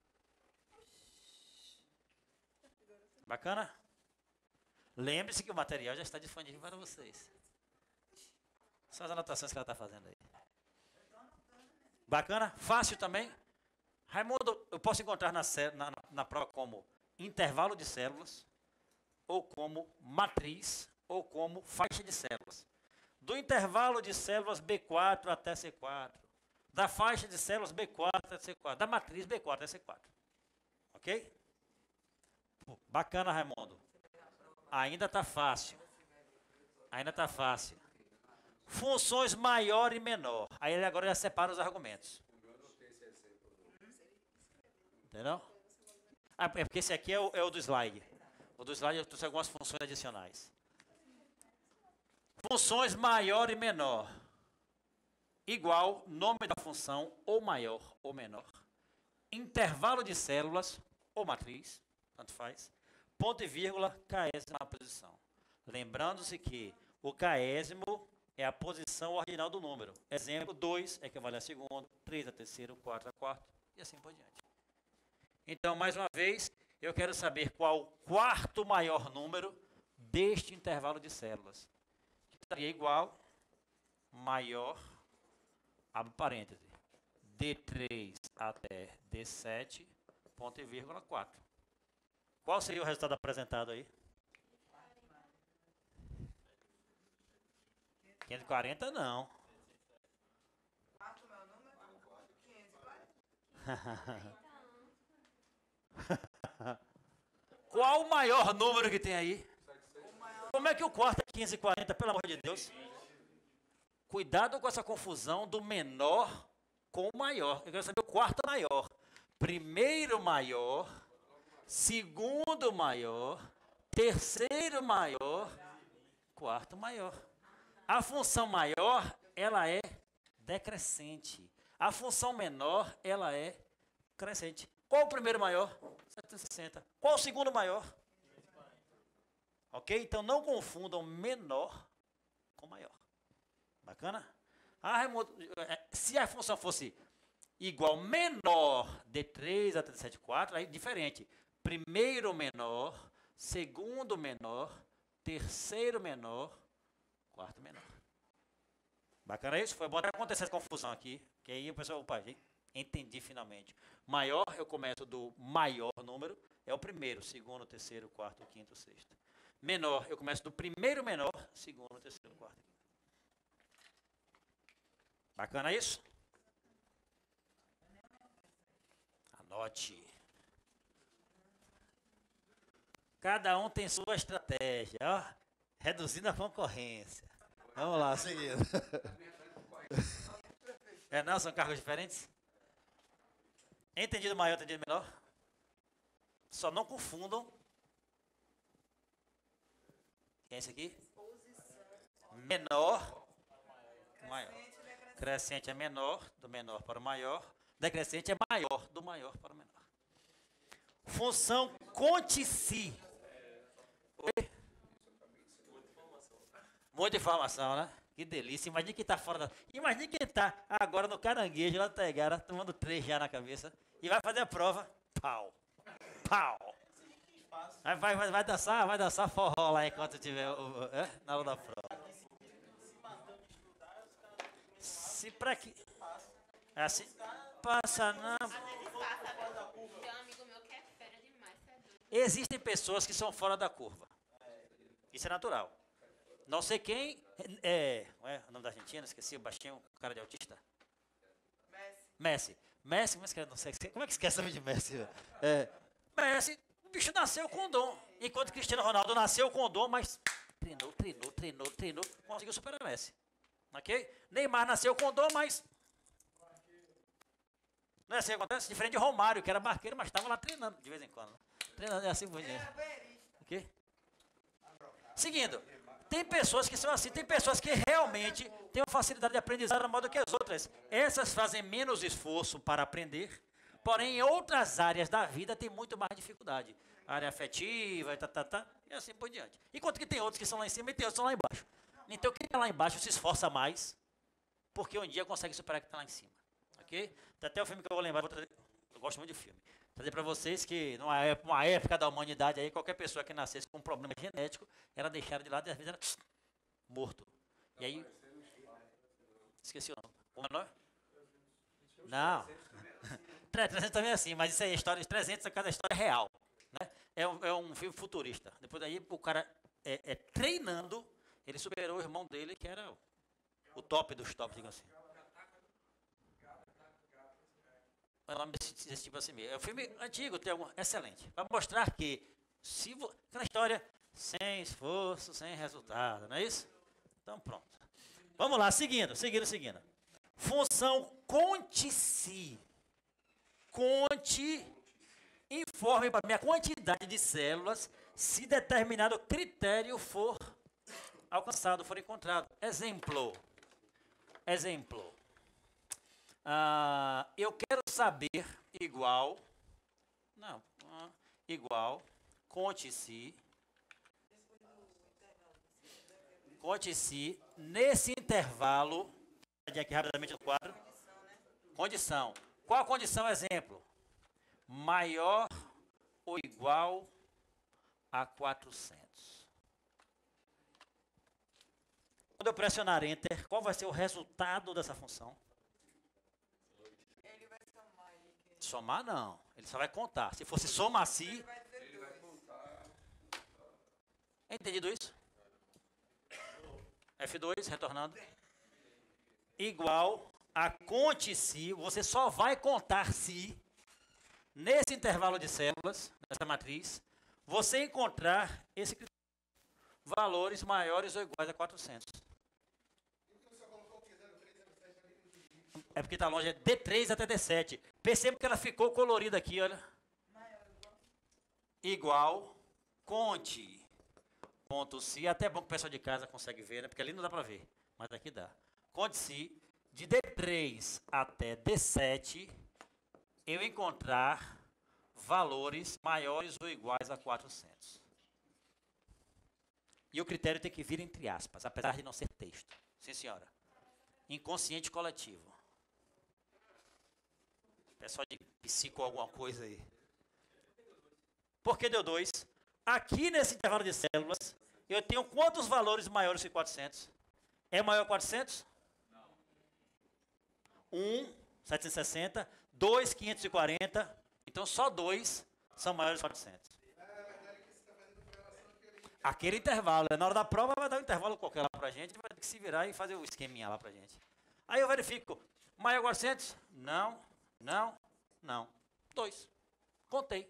Bacana? Lembre-se que o material já está disponível para vocês. São as anotações que ela está fazendo aí. Bacana? Fácil também? Raimundo, eu posso encontrar na prova como intervalo de células, ou como matriz, ou como faixa de células. Do intervalo de células B4 até C4. Da faixa de células B4 até C4. Da matriz B4 até C4. Ok? Bacana, Raimundo. Ainda está fácil. Ainda está fácil. Funções maior e menor. Aí ele agora já separa os argumentos. Entendeu? Ah, é porque esse aqui é o do slide. O do slide eu trouxe algumas funções adicionais. Funções maior e menor. Igual nome da função, ou maior ou menor. Intervalo de células, ou matriz, tanto faz. Ponto e vírgula, késima na posição. Lembrando-se que o késimo é a posição ordinal do número. Exemplo, 2 equivale a segundo, 3 a terceiro, 4 a quarto, e assim por diante. Então, mais uma vez, eu quero saber qual o quarto maior número deste intervalo de células. Que estaria igual, maior, abre parêntese, D3 até D7, ponto e vírgula, 4. Qual seria o resultado apresentado aí? 540 não. Quarto meu número? 540. Qual o maior número que tem aí? Como é que o quarto é 540, pelo amor de Deus? Cuidado com essa confusão do menor com o maior. Eu quero saber o quarto maior. Primeiro maior, segundo maior, terceiro maior, quarto maior. A função maior, ela é decrescente. A função menor, ela é crescente. Qual o primeiro maior? 760. Qual o segundo maior? Ok? Então não confundam menor com maior. Bacana? Ah, Raimundo, se a função fosse igual menor de 3 a 374, aí diferente. Primeiro menor, segundo menor, terceiro menor, quarto menor. Bacana isso? Foi bom até acontecer essa confusão aqui, que aí o pessoal, opa, entendi finalmente. Maior, eu começo do maior número, é o primeiro, segundo, terceiro, quarto, quinto, sexto. Menor, eu começo do primeiro menor, segundo, terceiro, quarto, quinto. Bacana isso? Anote. Cada um tem sua estratégia, ó, reduzindo a concorrência. Vamos lá, seguindo. Não, são cargos diferentes? Entendido maior, entendido menor? Só não confundam. Quem é esse aqui? Menor, maior. Crescente é menor, do menor para o maior. Decrescente é maior, do maior para o menor. Função conte-se. Oi? Muita informação, né? Que delícia. Imagina quem está fora da... Imagina quem está agora no Caranguejo, lá da Taigara, tomando 3 já na cabeça. E vai fazer a prova. Pau. Pau. Vai dançar forró lá enquanto tiver na hora da prova. Se pra que... Assim... Passa não. Tem um amigo meu que é fera demais. Existem pessoas que são fora da curva. Isso é natural. Não sei quem... Não é o nome da Argentina? Esqueci, o baixinho, o cara de autista. Messi, não sei, como é que esquece o nome de Messi? Messi, o bicho nasceu com dom. Enquanto Cristiano Ronaldo nasceu com dom, mas treinou, conseguiu superar o Messi. Ok? Neymar nasceu com dom, mas... Não é assim que acontece? Diferente de Romário, que era barqueiro, mas estava lá treinando de vez em quando. Treinando, é assim por diante. Ok? Seguindo. Tem pessoas que são assim, tem pessoas que realmente têm uma facilidade de aprendizado maior do que as outras. Essas fazem menos esforço para aprender, porém em outras áreas da vida tem muito mais dificuldade. Área afetiva, e assim por diante. Enquanto que tem outros que são lá em cima e tem outros que são lá embaixo. Então quem está lá embaixo se esforça mais, porque um dia consegue superar quem está lá em cima. Ok? Tem até o filme que eu vou lembrar, eu gosto muito de filme. Vou dizer para vocês que numa época da humanidade, aí, qualquer pessoa que nascesse com um problema genético era deixada de lado e às vezes era morto. E aí. Esqueci o nome. Como é o nome? Não. 300 também é assim, mas isso aí é história de 300, cada história é real. Né? É um filme futurista. Depois daí o cara treinando, ele superou o irmão dele, que era o top dos tops, digamos assim. É o nome desse tipo assim mesmo. É um filme antigo, excelente. Para mostrar que, aquela história, sem esforço, sem resultado, não é isso? Então, pronto. Vamos lá, seguindo. Função conte-se. Conte, informe para mim a quantidade de células se determinado critério for alcançado, for encontrado. Exemplo. Eu quero saber igual, conte-se nesse intervalo, aqui rapidamente no quadro, condição. Qual a condição? Exemplo, maior ou igual a 400. Quando eu pressionar Enter, qual vai ser o resultado dessa função? Ele vai somar. Somar não, ele só vai contar. Se fosse somar-se... Ele vai dizer 2. Entendido isso? F2, retornando. Igual a conte-se, você só vai contar se, nesse intervalo de células, nessa matriz, você encontrar esse critério. Valores maiores ou iguais a 400. É porque está longe, é D3 até D7. Perceba que ela ficou colorida aqui, olha. Igual, conte, ponto se, até bom que o pessoal de casa consegue ver, né? Porque ali não dá para ver, mas aqui dá. Conte-se, de D3 até D7, eu encontrar valores maiores ou iguais a 400. E o critério tem que vir entre aspas, apesar de não ser texto. Sim, senhora. Inconsciente coletivo. Pessoal de psico alguma coisa aí. Por que deu 2? Aqui nesse intervalo de células, eu tenho quantos valores maiores que 400? É maior que 400? Não. 1, 760. 2, 540. Então, só 2 são maiores que 400. Aquele intervalo, na hora da prova vai dar um intervalo qualquer lá pra gente, vai ter que se virar e fazer o esqueminha lá pra gente. Aí eu verifico, maior 400? Não. 2. Contei.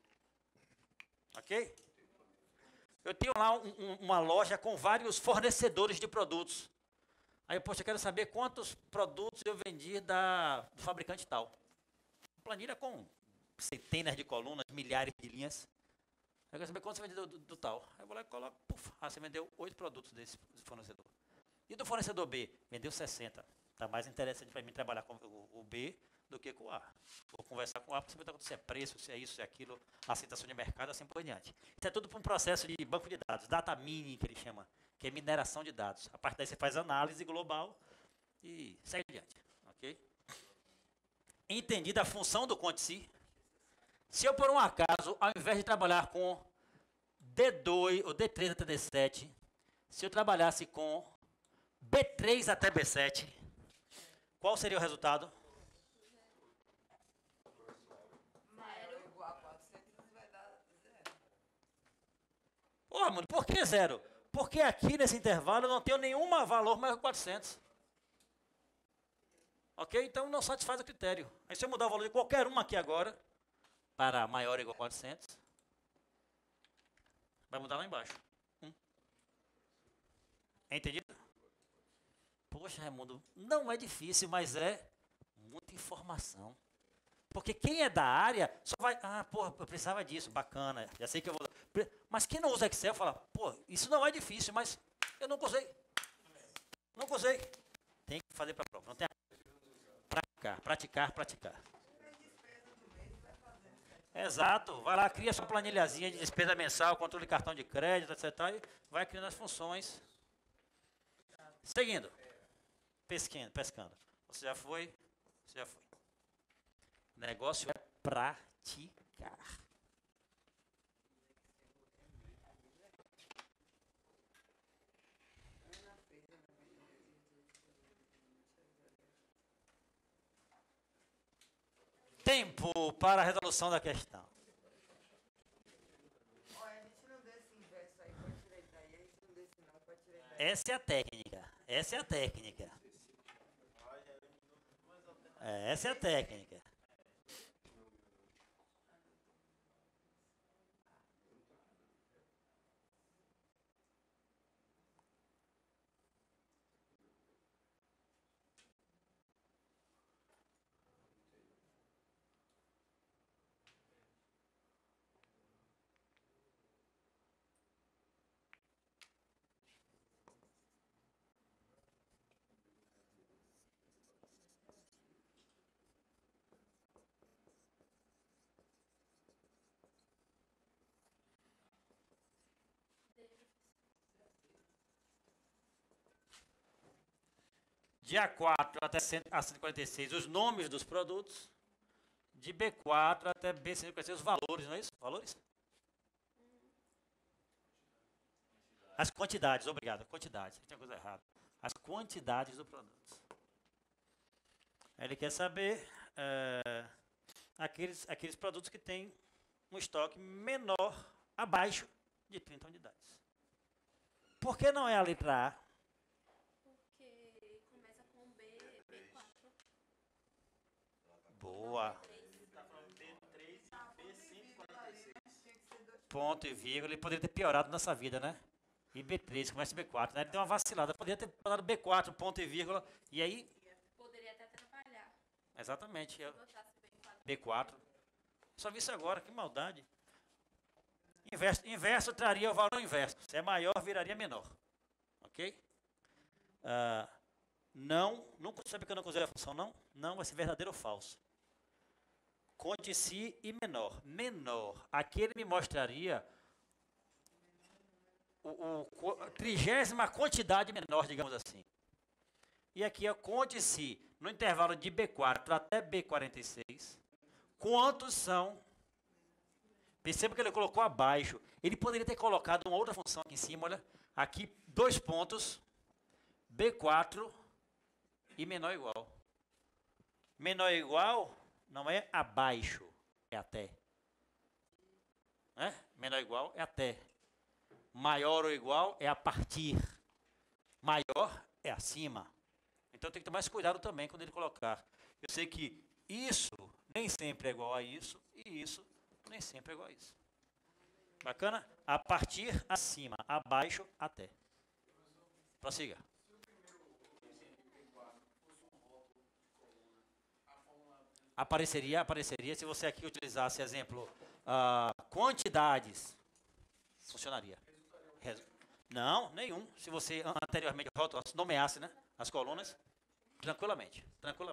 Ok? Eu tenho lá uma loja com vários fornecedores de produtos. Aí, poxa, eu quero saber quantos produtos eu vendi do fabricante tal. Planilha com centenas de colunas, milhares de linhas. Eu quero saber quanto você vendeu do tal. Aí eu vou lá e coloco, você vendeu 8 produtos desse fornecedor. E do fornecedor B? Vendeu 60. Está mais interessante para mim trabalhar com o B do que com o A. Vou conversar com o A para saber se é preço, se é isso, se é aquilo, aceitação de mercado, assim por diante. Isso é tudo para um processo de banco de dados, data mining, que ele chama, que é mineração de dados. A partir daí você faz análise global e segue adiante. Ok? Entendida a função do conte-se? Se eu, por um acaso, ao invés de trabalhar com D2 ou D3 até D7, se eu trabalhasse com B3 até B7, qual seria o resultado? Maior ou igual a 400 vai dar 0. Ô, mano, por que 0? Porque aqui nesse intervalo eu não tenho nenhum valor maior que 400. Ok? Então não satisfaz o critério. Aí se eu mudar o valor de qualquer uma aqui agora, para maior ou igual a 400, vai mudar lá embaixo. Entendido? Poxa, Raimundo, não é difícil, mas é muita informação. Porque quem é da área só vai, eu precisava disso, bacana, já sei que eu vou... Mas quem não usa Excel fala, isso não é difícil, mas Eu não usei. Não usei. Tem que fazer para a prova. Não tem praticar, praticar, praticar. Exato. Vai lá, cria sua planilhazinha de despesa mensal, controle de cartão de crédito, etc. E vai criando as funções. Seguindo. Pescando. Você já foi? Você já foi. O negócio é praticar. Tempo para a resolução da questão. Olha, a gente não deu esse inverso aí, pode tirar daí. A gente não deu esse não, pode tirar daí. Essa é a técnica. Essa é a técnica. Essa é a técnica. De A4 até A146, os nomes dos produtos. De B4 até B146, os valores, não é isso? Valores? As quantidades, obrigado. Quantidades, tem coisa errada. As quantidades do produto. Ele quer saber aqueles produtos que têm um estoque menor, abaixo de 30 unidades. Por que não é a letra A? Porque começa com B4. Boa. Ponto e vírgula. Ele poderia ter piorado nessa vida, né? E B3, começa em B4, né? Ele deu uma vacilada. Poderia ter falado B4, ponto e vírgula. E aí... Poderia até atrapalhar. Exatamente. Se botasse B4. Só vi isso agora, que maldade. Inverso traria o valor inverso. Se é maior, viraria menor. Ok? Não, nunca sabe que eu não usei a função não? Não vai ser verdadeiro ou falso. Conte si e menor. Menor. Aqui ele me mostraria a 30ª quantidade menor, digamos assim. E aqui é conte si no intervalo de B4 até B46. Quantos são? Perceba que ele colocou abaixo. Ele poderia ter colocado uma outra função aqui em cima, olha. Aqui, 2 pontos. B4 e menor ou igual. Menor ou igual não é abaixo, é até. Menor ou igual é até. Maior ou igual é a partir. Maior é acima. Então tem que tomar mais cuidado também quando ele colocar. Eu sei que isso nem sempre é igual a isso e isso nem sempre é igual a isso. Bacana? A partir, acima, abaixo, até. Prossiga. Apareceria se você aqui utilizasse, exemplo, quantidades. Funcionaria. Não, nenhum. Se você anteriormente nomeasse, né, as colunas, tranquilamente.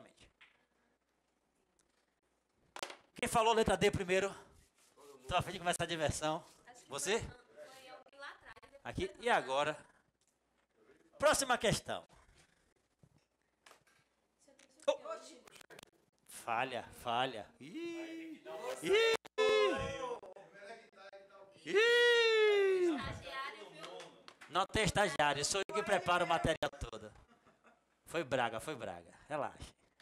Quem falou letra D primeiro? Estou a fim de começar a diversão. Você? Foi alguém lá atrás. Aqui, e agora? Próxima questão. Falha. Ih! Estagiário, viu? Não tem estagiário, sou eu que preparo o material todo. Foi Braga. Relaxa.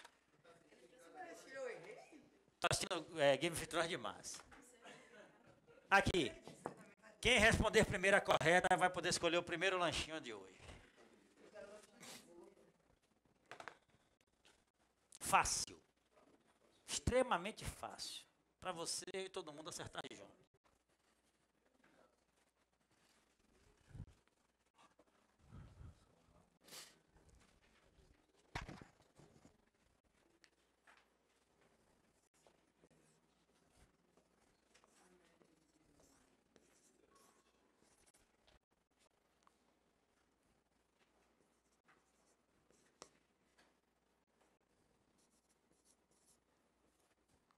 Estou assistindo Game of Thrones demais. Aqui. Quem responder primeiro a correta vai poder escolher o primeiro lanchinho de hoje. Fácil. Extremamente fácil. Para você e todo mundo acertar junto.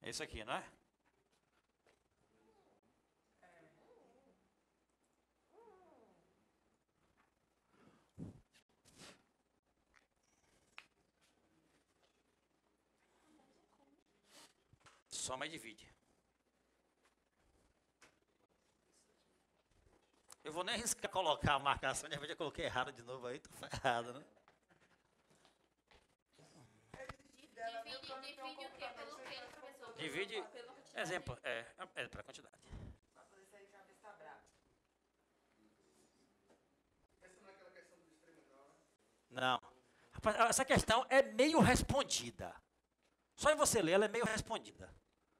É isso aqui, não é? Soma e divide. Eu vou nem arriscar colocar a marcação, de repente eu coloquei errado de novo aí, tô ferrado, né? Divide o que? Pelo que, professor? Divide, Pela quantidade. exemplo, é para quantidade. Pra poder sair de uma vez tá bravo. Essa não é aquela questão do extremo, não, né? Não. Rapaz, essa questão é meio respondida. Só em você ler, ela é meio respondida.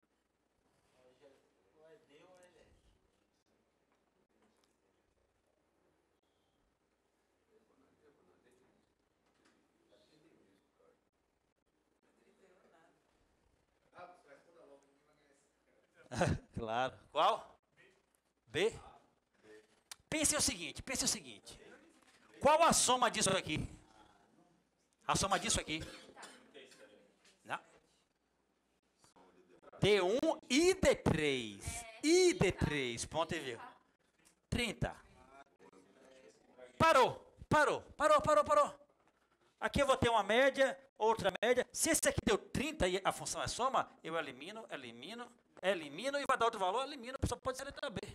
Ah, você responda logo, ninguém vai ganhar esse. Claro. Qual? B? Pense o seguinte. Qual a soma disso aqui? A soma disso aqui? Não. D1 e D3. E D3, ponto e vírgula. 30. Parou. Aqui eu vou ter uma média, outra média. Se esse aqui deu 30 e a função é soma, eu elimino e vai dar outro valor, elimino, só pode ser letra B.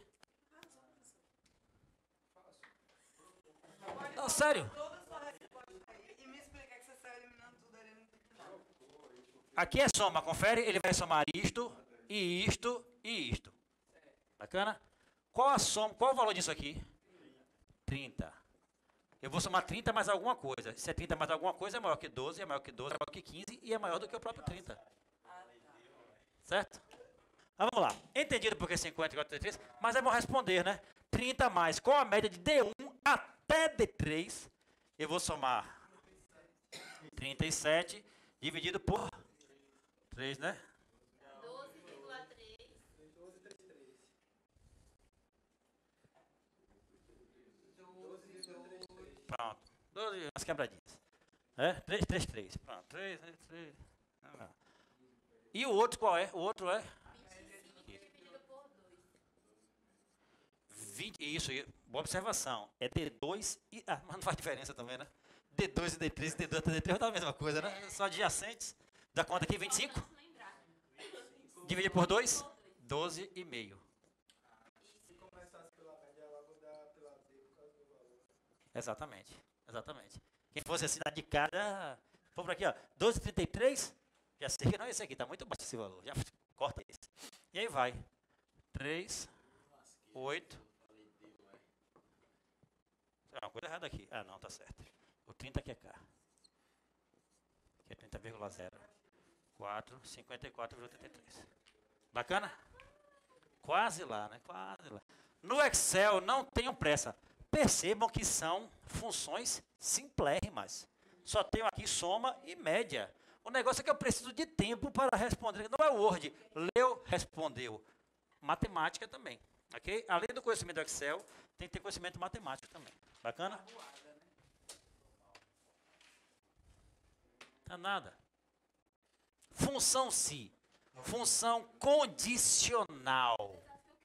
Não, sério. Toda a sua resposta aí. E me explica que você saiu eliminando tudo ali no final. Aqui é soma, confere, ele vai somar isto, e isto, e isto. Bacana? Qual a soma, qual o valor disso aqui? 30. Eu vou somar 30 mais alguma coisa. Se é 30 mais alguma coisa, é maior que 12, é maior que 12, é maior que 15 e é maior do que o próprio 30. Certo? Mas vamos lá. Entendido porque 50 igual a 33, mas é bom responder, né? 30 mais, qual a média de D1 até D3? Eu vou somar 37 dividido por 3, né? 12,3. Pronto. 12, umas quebradinhas. É? 3, 3, 3. Pronto. 3, 3. E o outro qual é? O outro é? 25 dividido por 2. 20, isso, boa observação. É D2 e... Ah, mas não faz diferença também, né? D2 e D3, D2 e D3 dá a mesma coisa, né? São adjacentes. Dá conta aqui, 25? Vamos lembrar. Dividido por 2? 12,5. Se começasse pela média, ela vou dar pela B por causa do valor. Exatamente. Quem fosse assim de cara, vamos por aqui, ó. 12,33. Já sei que não é esse aqui, tá muito baixo esse valor. Já corta esse. E aí vai. 3, 8. Tem uma coisa errada aqui. Ah, não, tá certo. O 30 aqui é cá. Aqui é 30,0. 4, 54,83. Bacana? Quase lá, né? Quase lá. No Excel, não tenham pressa. Percebam que são funções simplérrimas. Só tenho aqui soma e média. O negócio é que eu preciso de tempo para responder. Não é o Word. Leu, respondeu. Matemática também. Ok? Além do conhecimento do Excel, tem que ter conhecimento matemático também. Bacana? Tá nada. Função se. Função condicional.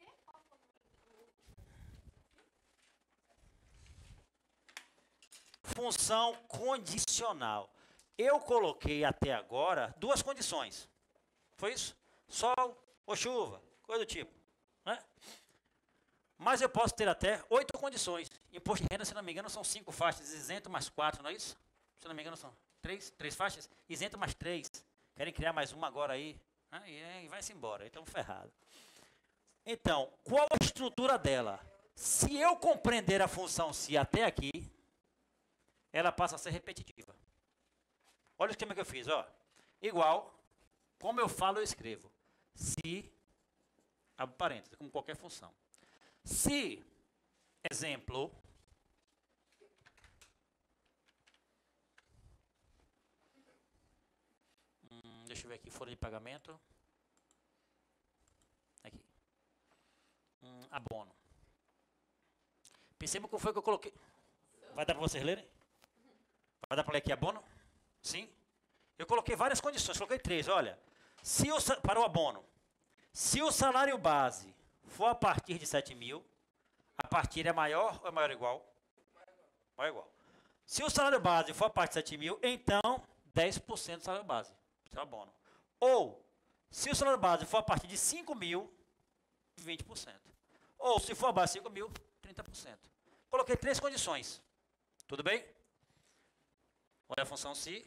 Função condicional. Eu coloquei até agora duas condições. Foi isso? Sol ou chuva, coisa do tipo. Né? Mas eu posso ter até 8 condições. Imposto de renda, se não me engano, são 5 faixas. Isento mais 4, não é isso? Se não me engano, são 3 faixas. Isento mais 3. Querem criar mais uma agora aí? E vai-se embora. Então, ferrado. Então, qual a estrutura dela? Se eu compreender a função se até aqui, ela passa a ser repetitiva. Olha o esquema que eu fiz, ó. Igual, como eu falo, eu escrevo. Se, abre parênteses, como qualquer função. Se, exemplo, deixa eu ver aqui, folha de pagamento. Aqui. Abono. Perceba qual foi que eu coloquei. Vai dar para vocês lerem? Vai dar para ler aqui abono? Sim. Eu coloquei várias condições, coloquei 3, olha. Para o abono, se o salário base for a partir de 7 mil, a partilha é maior ou é maior ou igual? Maior ou igual. Se o salário base for a partir de 7 mil, então 10% do salário base. Isso é o abono. Ou, se o salário base for a partir de 5 mil, 20%. Ou, se for abaixo de 5 mil, 30%. Coloquei 3 condições. Tudo bem? Olha a função se.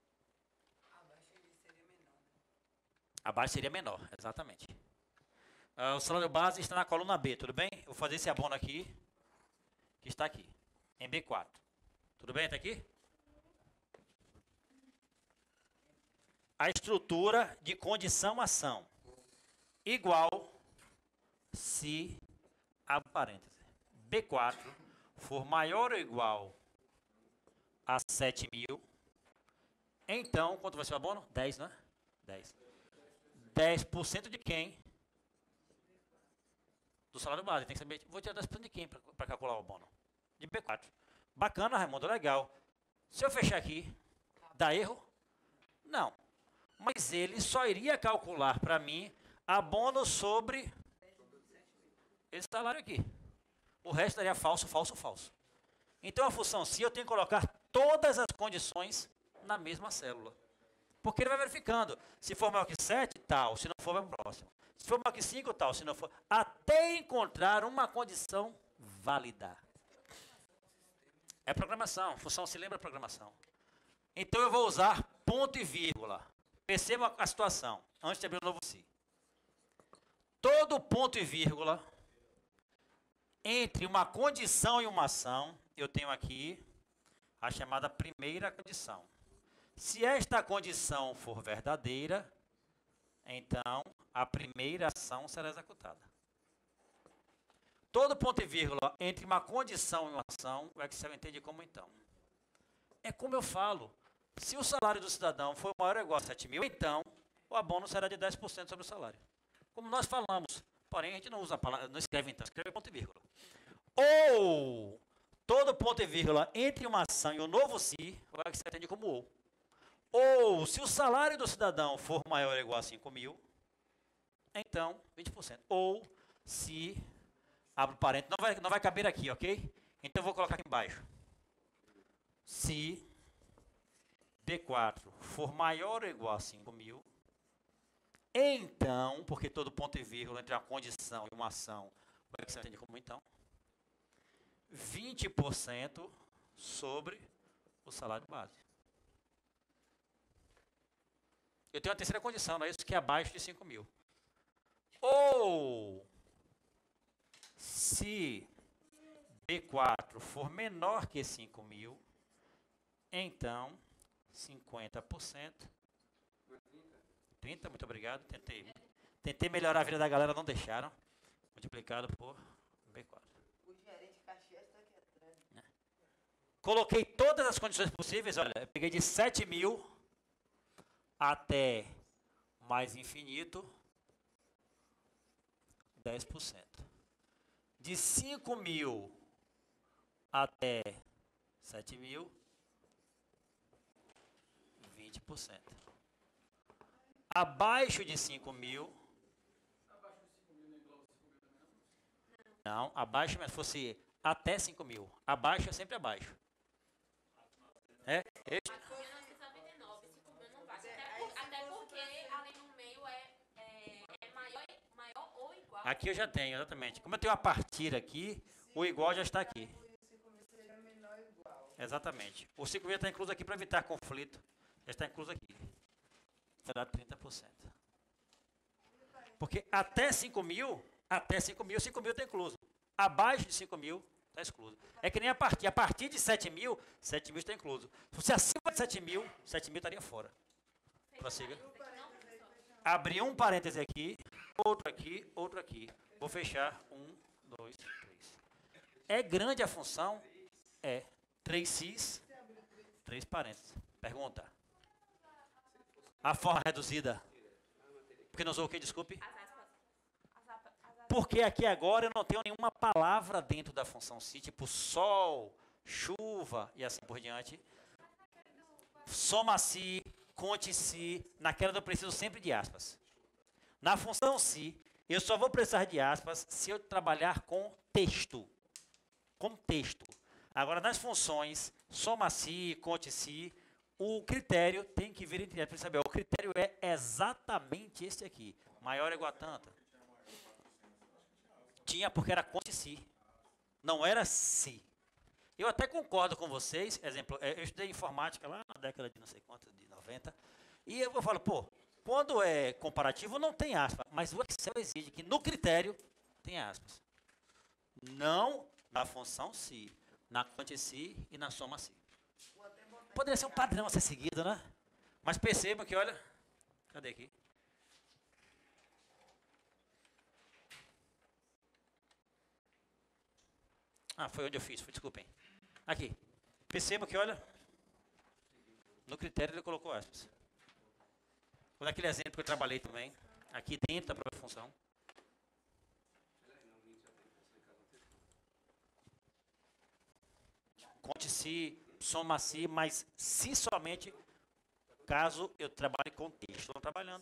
Abaixo seria menor, exatamente. O salário base está na coluna B, tudo bem? Eu vou fazer esse abono aqui, que está aqui, em B4. Tudo bem até aqui? A estrutura de condição-ação. Igual se, abre parênteses, B4 for maior ou igual a 7 mil, então, quanto vai ser o abono? 10, né? 10. 10% de quem? Do salário base. Tem que saber, vou tirar 10% de quem para calcular o abono? De B4. Bacana, Raimundo, legal. Se eu fechar aqui, dá erro? Não. Mas ele só iria calcular para mim abono sobre esse salário aqui. O resto daria falso, falso, falso. Então a função se eu tenho que colocar todas as condições na mesma célula. Porque ele vai verificando. Se for maior que 7, tal. Se não for, vai para o próximo. Se for maior que 5, tal. Se não for, até encontrar uma condição válida. É programação. Função se lembra programação. Então eu vou usar ponto e vírgula. Perceba a situação. Antes de abrir o novo se. Todo ponto e vírgula entre uma condição e uma ação, eu tenho aqui a chamada primeira condição. Se esta condição for verdadeira, então a primeira ação será executada. Todo ponto e vírgula entre uma condição e uma ação, o Excel entende como então. É como eu falo, se o salário do cidadão for maior ou igual a 7 mil, então o abono será de 10% sobre o salário. Como nós falamos, porém a gente não usa a palavra, não escreve então, escreve ponto e vírgula. Ou todo ponto e vírgula entre uma ação e um novo se, o Excel entende como ou. Ou, se o salário do cidadão for maior ou igual a 5 mil, então 20%. Ou, se, abro parênteses, não vai caber aqui, ok? Então eu vou colocar aqui embaixo. Se B4 for maior ou igual a 5 mil, então, porque todo ponto e vírgula entre uma condição e uma ação, o Excel entende como então? 20% sobre o salário base. Eu tenho uma terceira condição, não é isso? Que é abaixo de 5 mil. Ou, se B4 for menor que 5 mil, então 50%. 30, muito obrigado. Tentei melhorar a vida da galera, não deixaram. Multiplicado por B4. O gerente Caxias está aqui atrás. Coloquei todas as condições possíveis, olha, eu peguei de 7 mil até mais infinito, 10%. De 5 mil até 7 mil, 20%. Abaixo de 5 mil, não, abaixo, mas se fosse até 5 mil, abaixo é sempre abaixo. É? Este? Aqui é 1999, 5 mil não vai. Até porque ali no meio é maior ou igual. Aqui eu já tenho, exatamente. Como eu tenho a partir aqui, o igual já está aqui. Exatamente. O 5 mil está incluso aqui para evitar conflito. Já está incluso aqui. Será 30%. Porque até 5 mil, 5 mil está incluso. Abaixo de 5 mil, está excluso. É que nem a partir de 7 mil está incluso. Se fosse acima de 7 mil estaria fora. Prossiga. Abri um parêntese aqui, outro aqui, outro aqui. Vou fechar 1, 2, 3. É grande a função? É. 3 cis, 3 parênteses. Pergunta. A forma reduzida. Porque não usou o que? Desculpe. Porque aqui agora eu não tenho nenhuma palavra dentro da função se, tipo sol, chuva e assim por diante. Soma-se, conte se, naquela eu preciso sempre de aspas. Na função se, eu só vou precisar de aspas se eu trabalhar com texto. Com texto. Agora, nas funções, soma-se, conte-se, o critério tem que vir entre aspas. O critério é exatamente esse aqui. Maior ou igual a tanto. Tinha porque era conte-se. Não era se. Eu até concordo com vocês. Exemplo, eu estudei informática lá na década de não sei quanto, de 90. E eu falo, pô, quando é comparativo não tem aspas. Mas o Excel exige que no critério tem aspas. Não na função se, na conte-se e na soma-se. Poderia ser um padrão a ser seguido, né? Mas percebam que, olha... Cadê aqui? Ah, foi onde eu fiz, desculpem. Aqui. Percebam que, olha... No critério ele colocou aspas. Vou dar aquele exemplo que eu trabalhei também. Aqui dentro da própria função. Conte-se, soma-se, mas se somente caso eu trabalhe com texto. Estou trabalhando.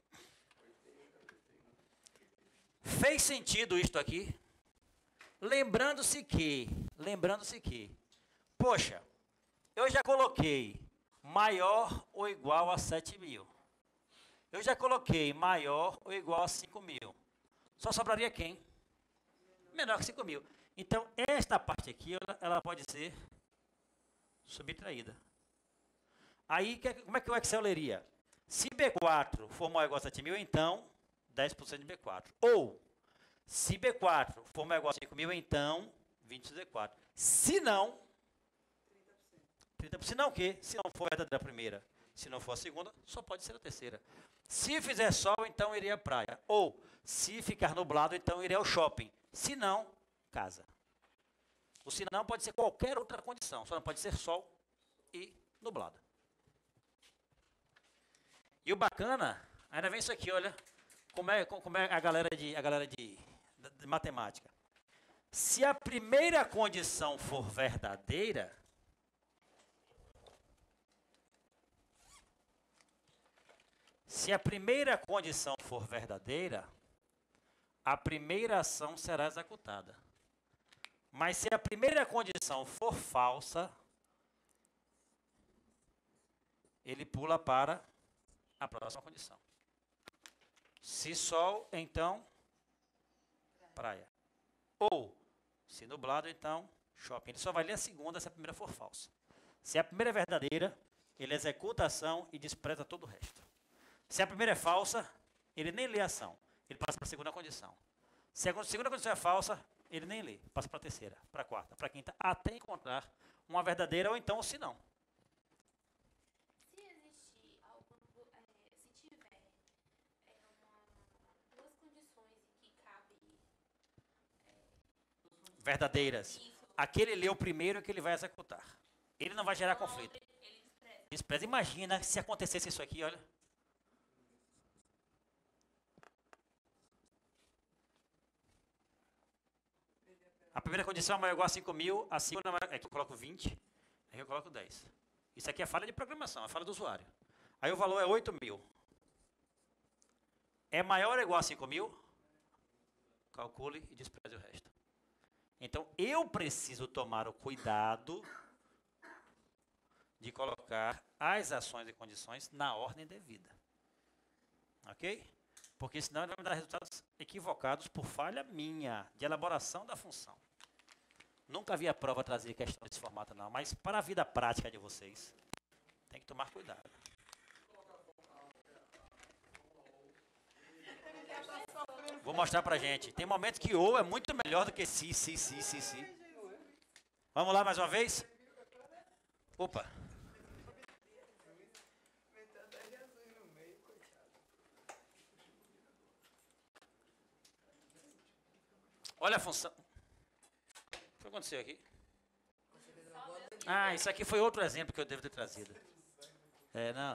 Fez sentido isto aqui? Lembrando-se que, poxa, eu já coloquei maior ou igual a 7.000. Eu já coloquei maior ou igual a 5.000. Só sobraria quem? Menor que 5.000. Então, esta parte aqui, ela pode ser subtraída. Aí, como é que o Excel leria? Se B4 for maior ou igual a 7.000, então, 10% de B4. Ou, se B4 for maior ou igual a 5.000, então, 20% de B4. Se não, 30%. Se não o quê? Se não for verdadeira a primeira, se não for a segunda, só pode ser a terceira. Se fizer sol, então iria à praia. Ou, se ficar nublado, então iria ao shopping. Se não, casa. O se não pode ser qualquer outra condição, só não pode ser sol e nublado. E o bacana, ainda vem isso aqui, olha, como é a galera de matemática. Se a primeira condição for verdadeira, a primeira ação será executada. Mas se a primeira condição for falsa, ele pula para a próxima condição. Se sol, então, praia. Ou, se nublado, então, shopping. Ele só vai ler a segunda se a primeira for falsa. Se a primeira é verdadeira, ele executa a ação e despreza todo o resto. Se a primeira é falsa, ele nem lê a ação. Ele passa para a segunda condição. Se a segunda condição é falsa, ele nem lê. Passa para a terceira, para a quarta, para a quinta, até encontrar uma verdadeira ou então, ou se não. Se existir algum, se tiver duas condições em que cabe verdadeiras. Aquele lê o primeiro que ele vai executar. Ele não vai gerar conflito. ele despreza. Despreza. Imagina se acontecesse isso aqui, olha. A primeira condição é maior ou igual a 5.000, a segunda é maior, aqui eu coloco 20, aqui eu coloco 10. Isso aqui é falha de programação, é falha do usuário. Aí o valor é 8.000. É maior ou igual a 5.000? Calcule e despreze o resto. Então, eu preciso tomar o cuidado de colocar as ações e condições na ordem devida. Ok? Porque senão ele vai me dar resultados equivocados por falha minha, de elaboração da função. Nunca vi a prova trazer questão desse formato não, mas para a vida prática de vocês, tem que tomar cuidado. Vou mostrar pra gente. Tem momentos que ou é muito melhor do que si. Vamos lá mais uma vez? Opa. Olha a função. O que aconteceu aqui? Ah, isso aqui foi outro exemplo que eu devo ter trazido. Não.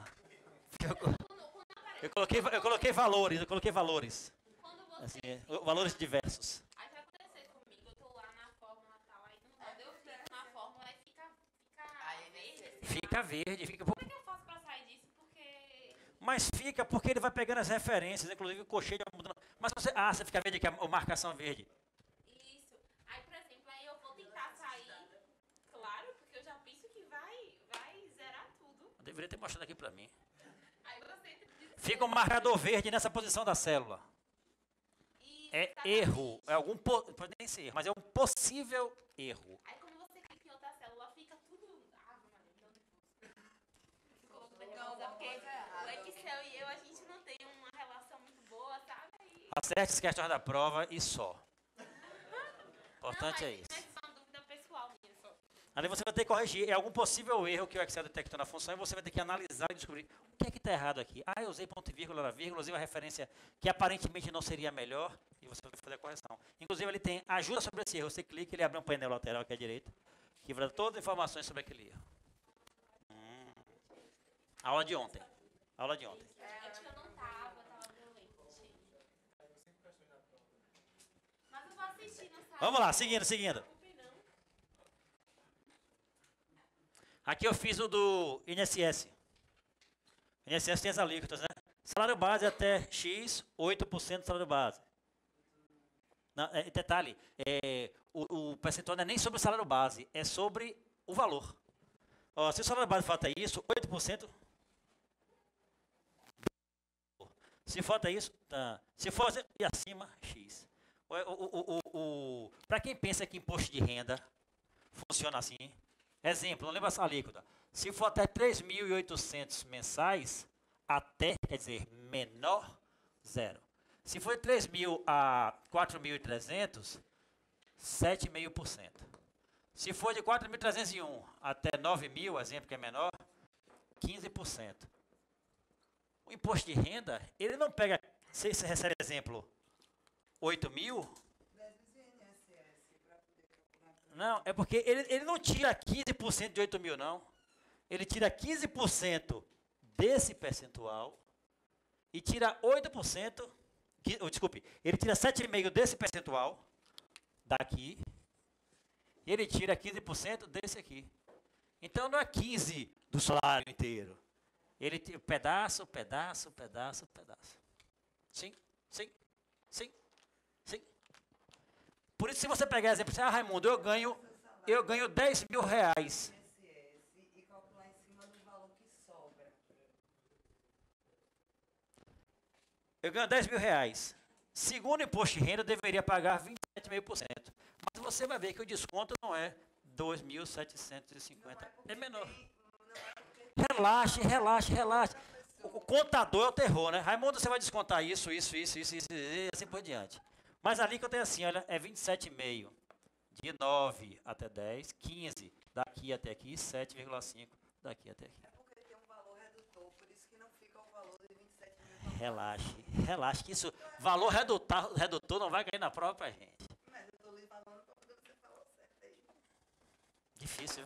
Eu coloquei valores. Assim, valores diversos. Aí vai acontecer comigo, eu tô lá na fórmula tal, aí quando eu clico na fórmula, aí fica verde. Fica verde, fica... Como é que eu faço pra sair disso? Porque Mas fica porque ele vai pegando as referências, inclusive o colchete vai mudando. Mas você fica verde aqui, a marcação verde. Isso. Aí, por exemplo, aí eu vou tentar sair, claro, porque eu já penso que vai zerar tudo. Eu deveria ter mostrado aqui para mim. Aí você Fica um marcador verde nessa posição da célula. É erro, é algum, pode nem ser erro, mas é um possível erro. Aí quando você clica em outra célula, fica tudo... Ah, mano, então ficou tudo nervosa, porque o Excel e eu, a gente não tem uma relação muito boa, sabe? E... Acerte as questões da prova e só. Importante não, é isso. Mas é só uma dúvida pessoal minha, só. Ali você vai ter que corrigir. É algum possível erro que o Excel detectou na função e você vai ter que analisar e descobrir o que é que está errado aqui. Ah, eu usei ponto e vírgula, usei uma referência que aparentemente não seria melhor e você vai fazer a correção. Inclusive ele tem ajuda sobre esse erro. Você clica e ele abre um painel lateral aqui à direita que vai dar todas as informações sobre aquele erro. Aula de ontem. Aula de ontem. É que eu não tava doente. Mas eu vou assistir no site. Vamos lá, seguindo. Aqui eu fiz o do INSS. O INSS tem as alíquotas, né? Salário base até X, 8% do salário base. Não, detalhe, o percentual não é nem sobre o salário base, é sobre o valor. Ó, se o salário base falta isso, 8%. Se falta isso, tá. Se for e acima, X. Para quem pensa que imposto de renda funciona assim, exemplo, não lembra essa alíquota. Se for até 3.800 mensais, até, quer dizer, menor, zero. Se for de 3.000 a 4.300, 7,5%. Se for de 4.301 até 9.000, exemplo que é menor, 15%. O imposto de renda, ele não pega, se você recebe, exemplo, 8.000, não, é porque ele não tira 15% de 8.000, não. Ele tira 15% desse percentual e tira 8%, desculpe, ele tira 7,5% desse percentual daqui e ele tira 15% desse aqui. Então não é 15% do salário inteiro. Ele tira pedaço. Sim. Por isso, se você pegar exemplo, Raimundo, eu ganho 10 mil reais. E calcular em cima do valor que sobra. Eu ganho 10 mil reais. Segundo o imposto de renda, eu deveria pagar 27,5%. Mas você vai ver que o desconto não é 2.750. É menor. Relaxe. O contador é o terror, né? Raimundo, você vai descontar isso, e assim por diante. Mas ali que eu tenho assim, olha, é 27,5. De 9 até 10, 15 daqui até aqui, 7,5 daqui até aqui. É porque tem um valor redutor, por isso que não fica o valor de 27 mil. Relaxe, que isso, valor redutor não vai cair na prova pra gente. Mas eu estou lhe falando para poder você falar certo aí. Difícil.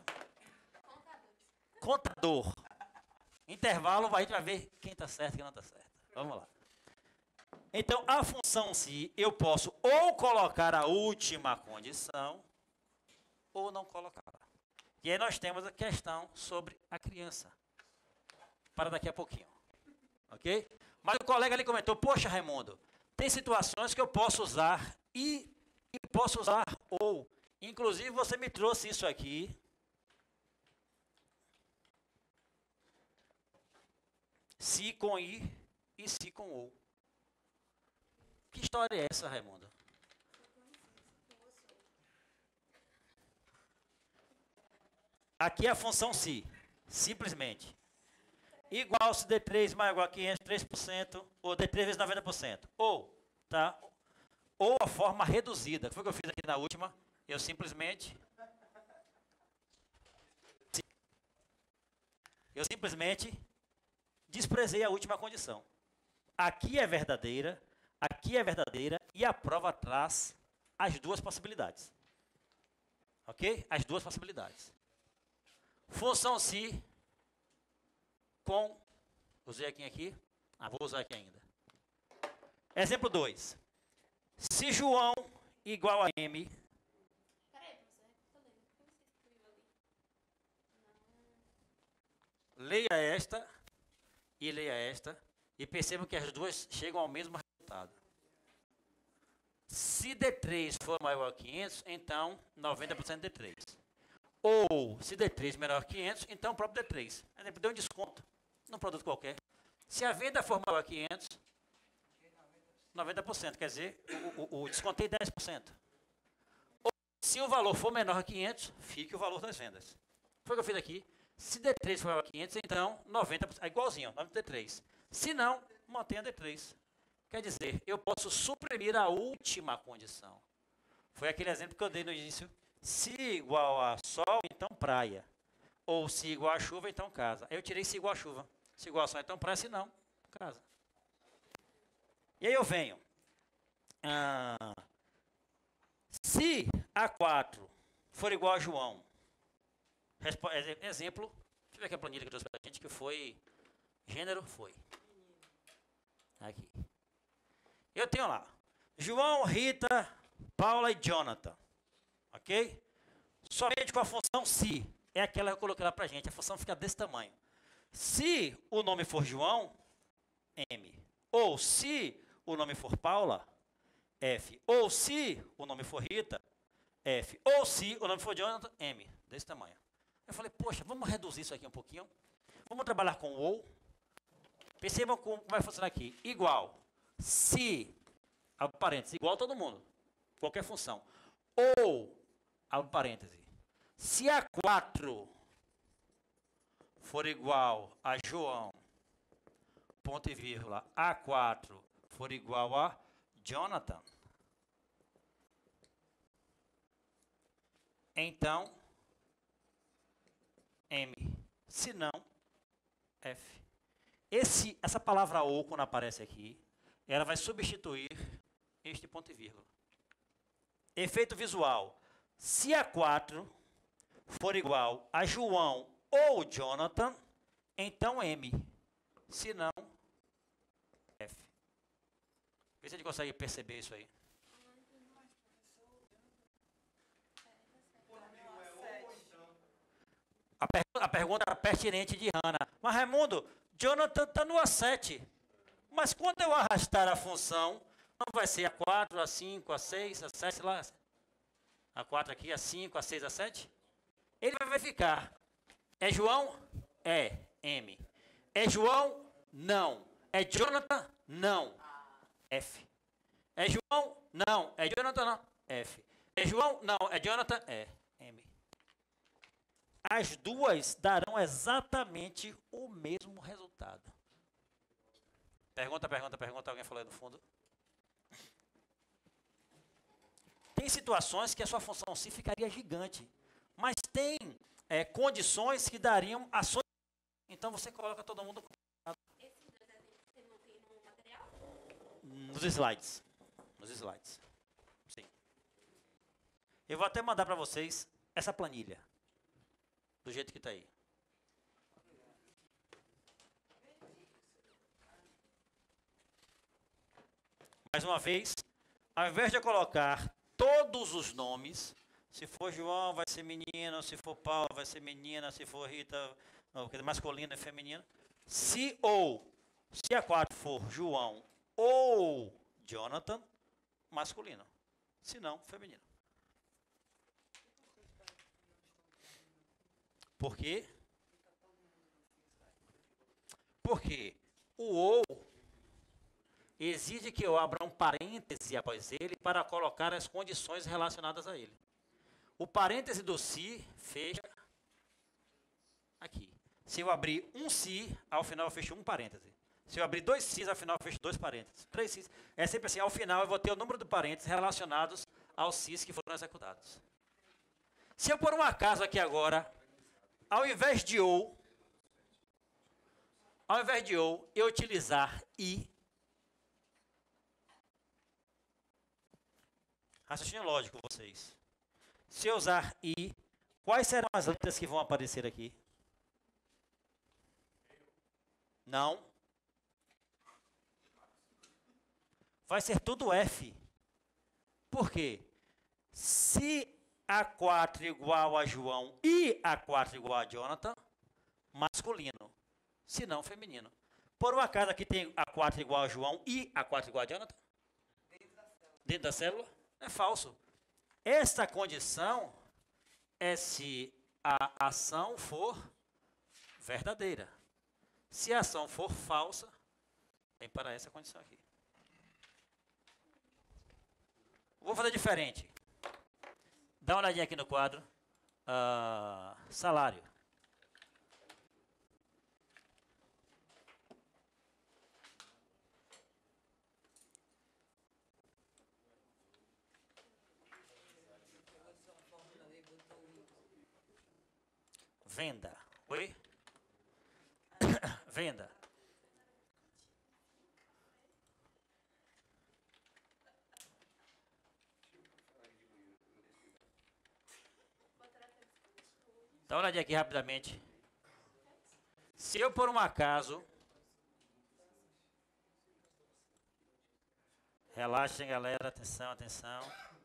Contador. Intervalo, a gente vai ver quem está certo e quem não está certo. Vamos lá. Então, a função se eu posso ou colocar a última condição ou não colocar. E aí nós temos a questão sobre a criança. Para daqui a pouquinho. Ok? Mas o colega ali comentou, poxa, Raimundo, tem situações que eu posso usar e posso usar ou. Inclusive, você me trouxe isso aqui. Se com i e se com ou. Que história é essa, Raimundo? Aqui é a função se, simplesmente. Igual se D3 mais igual a 500, 3%, ou D3 vezes 90%. Ou, tá? Ou a forma reduzida. Que foi o que eu fiz aqui na última. Eu simplesmente desprezei a última condição. Aqui é verdadeira e a prova traz as duas possibilidades. Ok? As duas possibilidades. Função se com, usei aqui, vou usar aqui ainda. Exemplo 2. Se João igual a M. Peraí, professor, eu tô lendo. O que você escreveu ali? Leia esta e leia esta. E percebam que as duas chegam ao mesmo resultado. Se D3 for maior que 500, então 90% D3. Ou, se D3 menor que 500, então o próprio D3. Exemplo, deu um desconto num produto qualquer. Se a venda for maior que 500, 90%, quer dizer, o descontei 10%. Ou, se o valor for menor que 500, fique o valor das vendas. Foi o que eu fiz aqui. Se D3 for maior que 500, então 90%, é igualzinho, 90 D3. Se não, mantenha D3. Quer dizer, eu posso suprimir a última condição. Foi aquele exemplo que eu dei no início. Se igual a sol, então praia. Ou se igual a chuva, então casa. Eu tirei se igual a chuva. Se igual a sol, então praia. Se não, casa. E aí eu venho. Se A4 for igual a João. Exemplo. Deixa eu ver aqui a planilha que eu trouxe para a gente, que foi... Gênero, foi. Aqui. Eu tenho lá. João, Rita, Paula e Jonathan. Ok? Somente com a função se. É aquela que eu coloquei lá pra gente. A função fica desse tamanho. Se o nome for João, M. Ou se o nome for Paula, F. Ou se o nome for Rita, F. Ou se o nome for Jonathan, M. Desse tamanho. Eu falei, poxa, vamos reduzir isso aqui um pouquinho. Vamos trabalhar com o ou. Percebam como vai funcionar aqui. Igual. Se, abre parênteses, igual a todo mundo. Qualquer função. Ou, abre parênteses, se A4 for igual a João, ponto e vírgula, A4 for igual a Jonathan, então, M. Se não, F. Essa palavra ou, quando aparece aqui, ela vai substituir este ponto e vírgula. Efeito visual. Se A4 for igual a João ou Jonathan, então M. Se não, F. Vê se a gente consegue perceber isso aí. A pergunta pertinente de Hannah. Mas, Raimundo, Jonathan está no A7. Mas quando eu arrastar a função, não vai ser A4, A5, A6, A7, lá. A4 aqui, A5, A6, A7. Ele vai ficar. É João? É. M. É João? Não. É Jonathan? Não. F. É João? Não. É Jonathan? Não. F. É João? Não. É Jonathan? É. M. As duas darão exatamente o mesmo resultado. Pergunta. Alguém falou aí no fundo? Tem situações que a sua função se ficaria gigante. Mas tem condições que dariam ações. Então você coloca todo mundo. Esses dois exemplos você não tem no material? Nos slides. Nos slides. Sim. Eu vou até mandar para vocês essa planilha. Do jeito que está aí. Mais uma vez, ao invés de eu colocar todos os nomes, se for João vai ser menino, se for Paulo vai ser menina, se for Rita, não, masculino e feminino. Se A4 for João ou Jonathan, masculino. Se não, feminino. Por quê? Porque o ou exige que eu abra um parêntese após ele para colocar as condições relacionadas a ele. O parêntese do se fecha aqui. Se eu abrir um se, ao final eu fecho um parêntese. Se eu abrir dois se's, ao final eu fecho dois parênteses. Três se's. É sempre assim, ao final eu vou ter o número de parênteses relacionados aos se's que foram executados. Se eu por um acaso aqui agora, ao invés de ou, eu utilizar i, raciocínio lógico vocês. Se eu usar i, quais serão as letras que vão aparecer aqui? Não. Vai ser tudo F. Por quê? Se A4 igual a João e A4 igual a Jonathan, masculino. Se não, feminino. Por um acaso aqui tem A4 igual a João e A4 igual a Jonathan? Dentro da célula? É falso. Esta condição é se a ação for verdadeira. Se a ação for falsa, vem para essa condição aqui. Vou fazer diferente. Dá uma olhadinha aqui no quadro. Salário. Venda. Oi? Venda. Dá uma olhadinha aqui rapidamente. Se eu, por um acaso... Relaxem, galera. Atenção, atenção.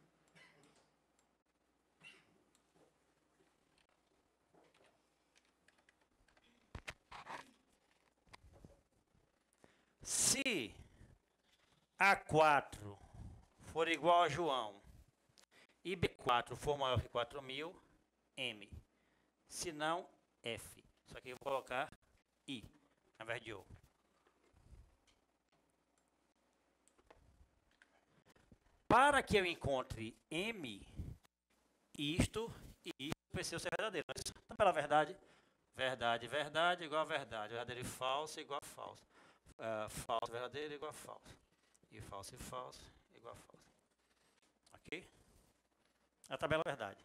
Se A4 for igual a João e B4 for maior que 4.000, M. Se não, F. Só que eu vou colocar I, ao invés de O. Para que eu encontre M, isto e isto precisa ser verdadeiro. Então, pela verdade, verdade, verdade igual a verdade. Verdadeiro e falso igual a falso. Falso, verdadeiro igual a falso. E falso igual a falso. Ok? A tabela verdade.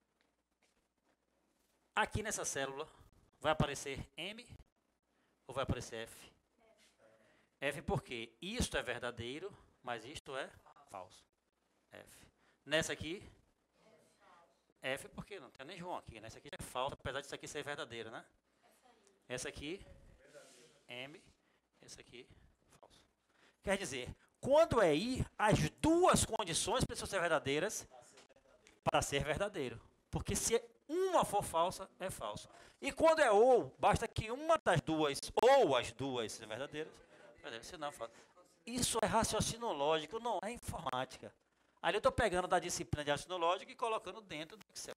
Aqui nessa célula vai aparecer M ou vai aparecer F? F porque isto é verdadeiro, mas isto é falso. F. Nessa aqui, F porque não tem nem João aqui. Nessa aqui é falso, apesar disso aqui ser verdadeiro, né? Essa aqui, M. Esse aqui, falso. Quer dizer, quando é I, as duas condições precisam ser verdadeiras para ser verdadeiro. Porque se uma for falsa, é falso. E quando é ou, basta que uma das duas, ou as duas, sejam verdadeiras, senão é falso. Isso é raciocínio lógico, não é informática. Ali eu estou pegando da disciplina de raciocínio lógico e colocando dentro do Excel.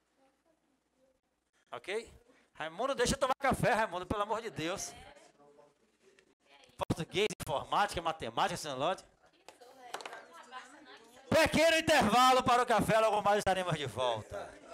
Ok? Raimundo, deixa eu tomar café, Raimundo, pelo amor de Deus. Português, informática, matemática, sinológica. Pequeno intervalo para o café, logo mais estaremos de volta.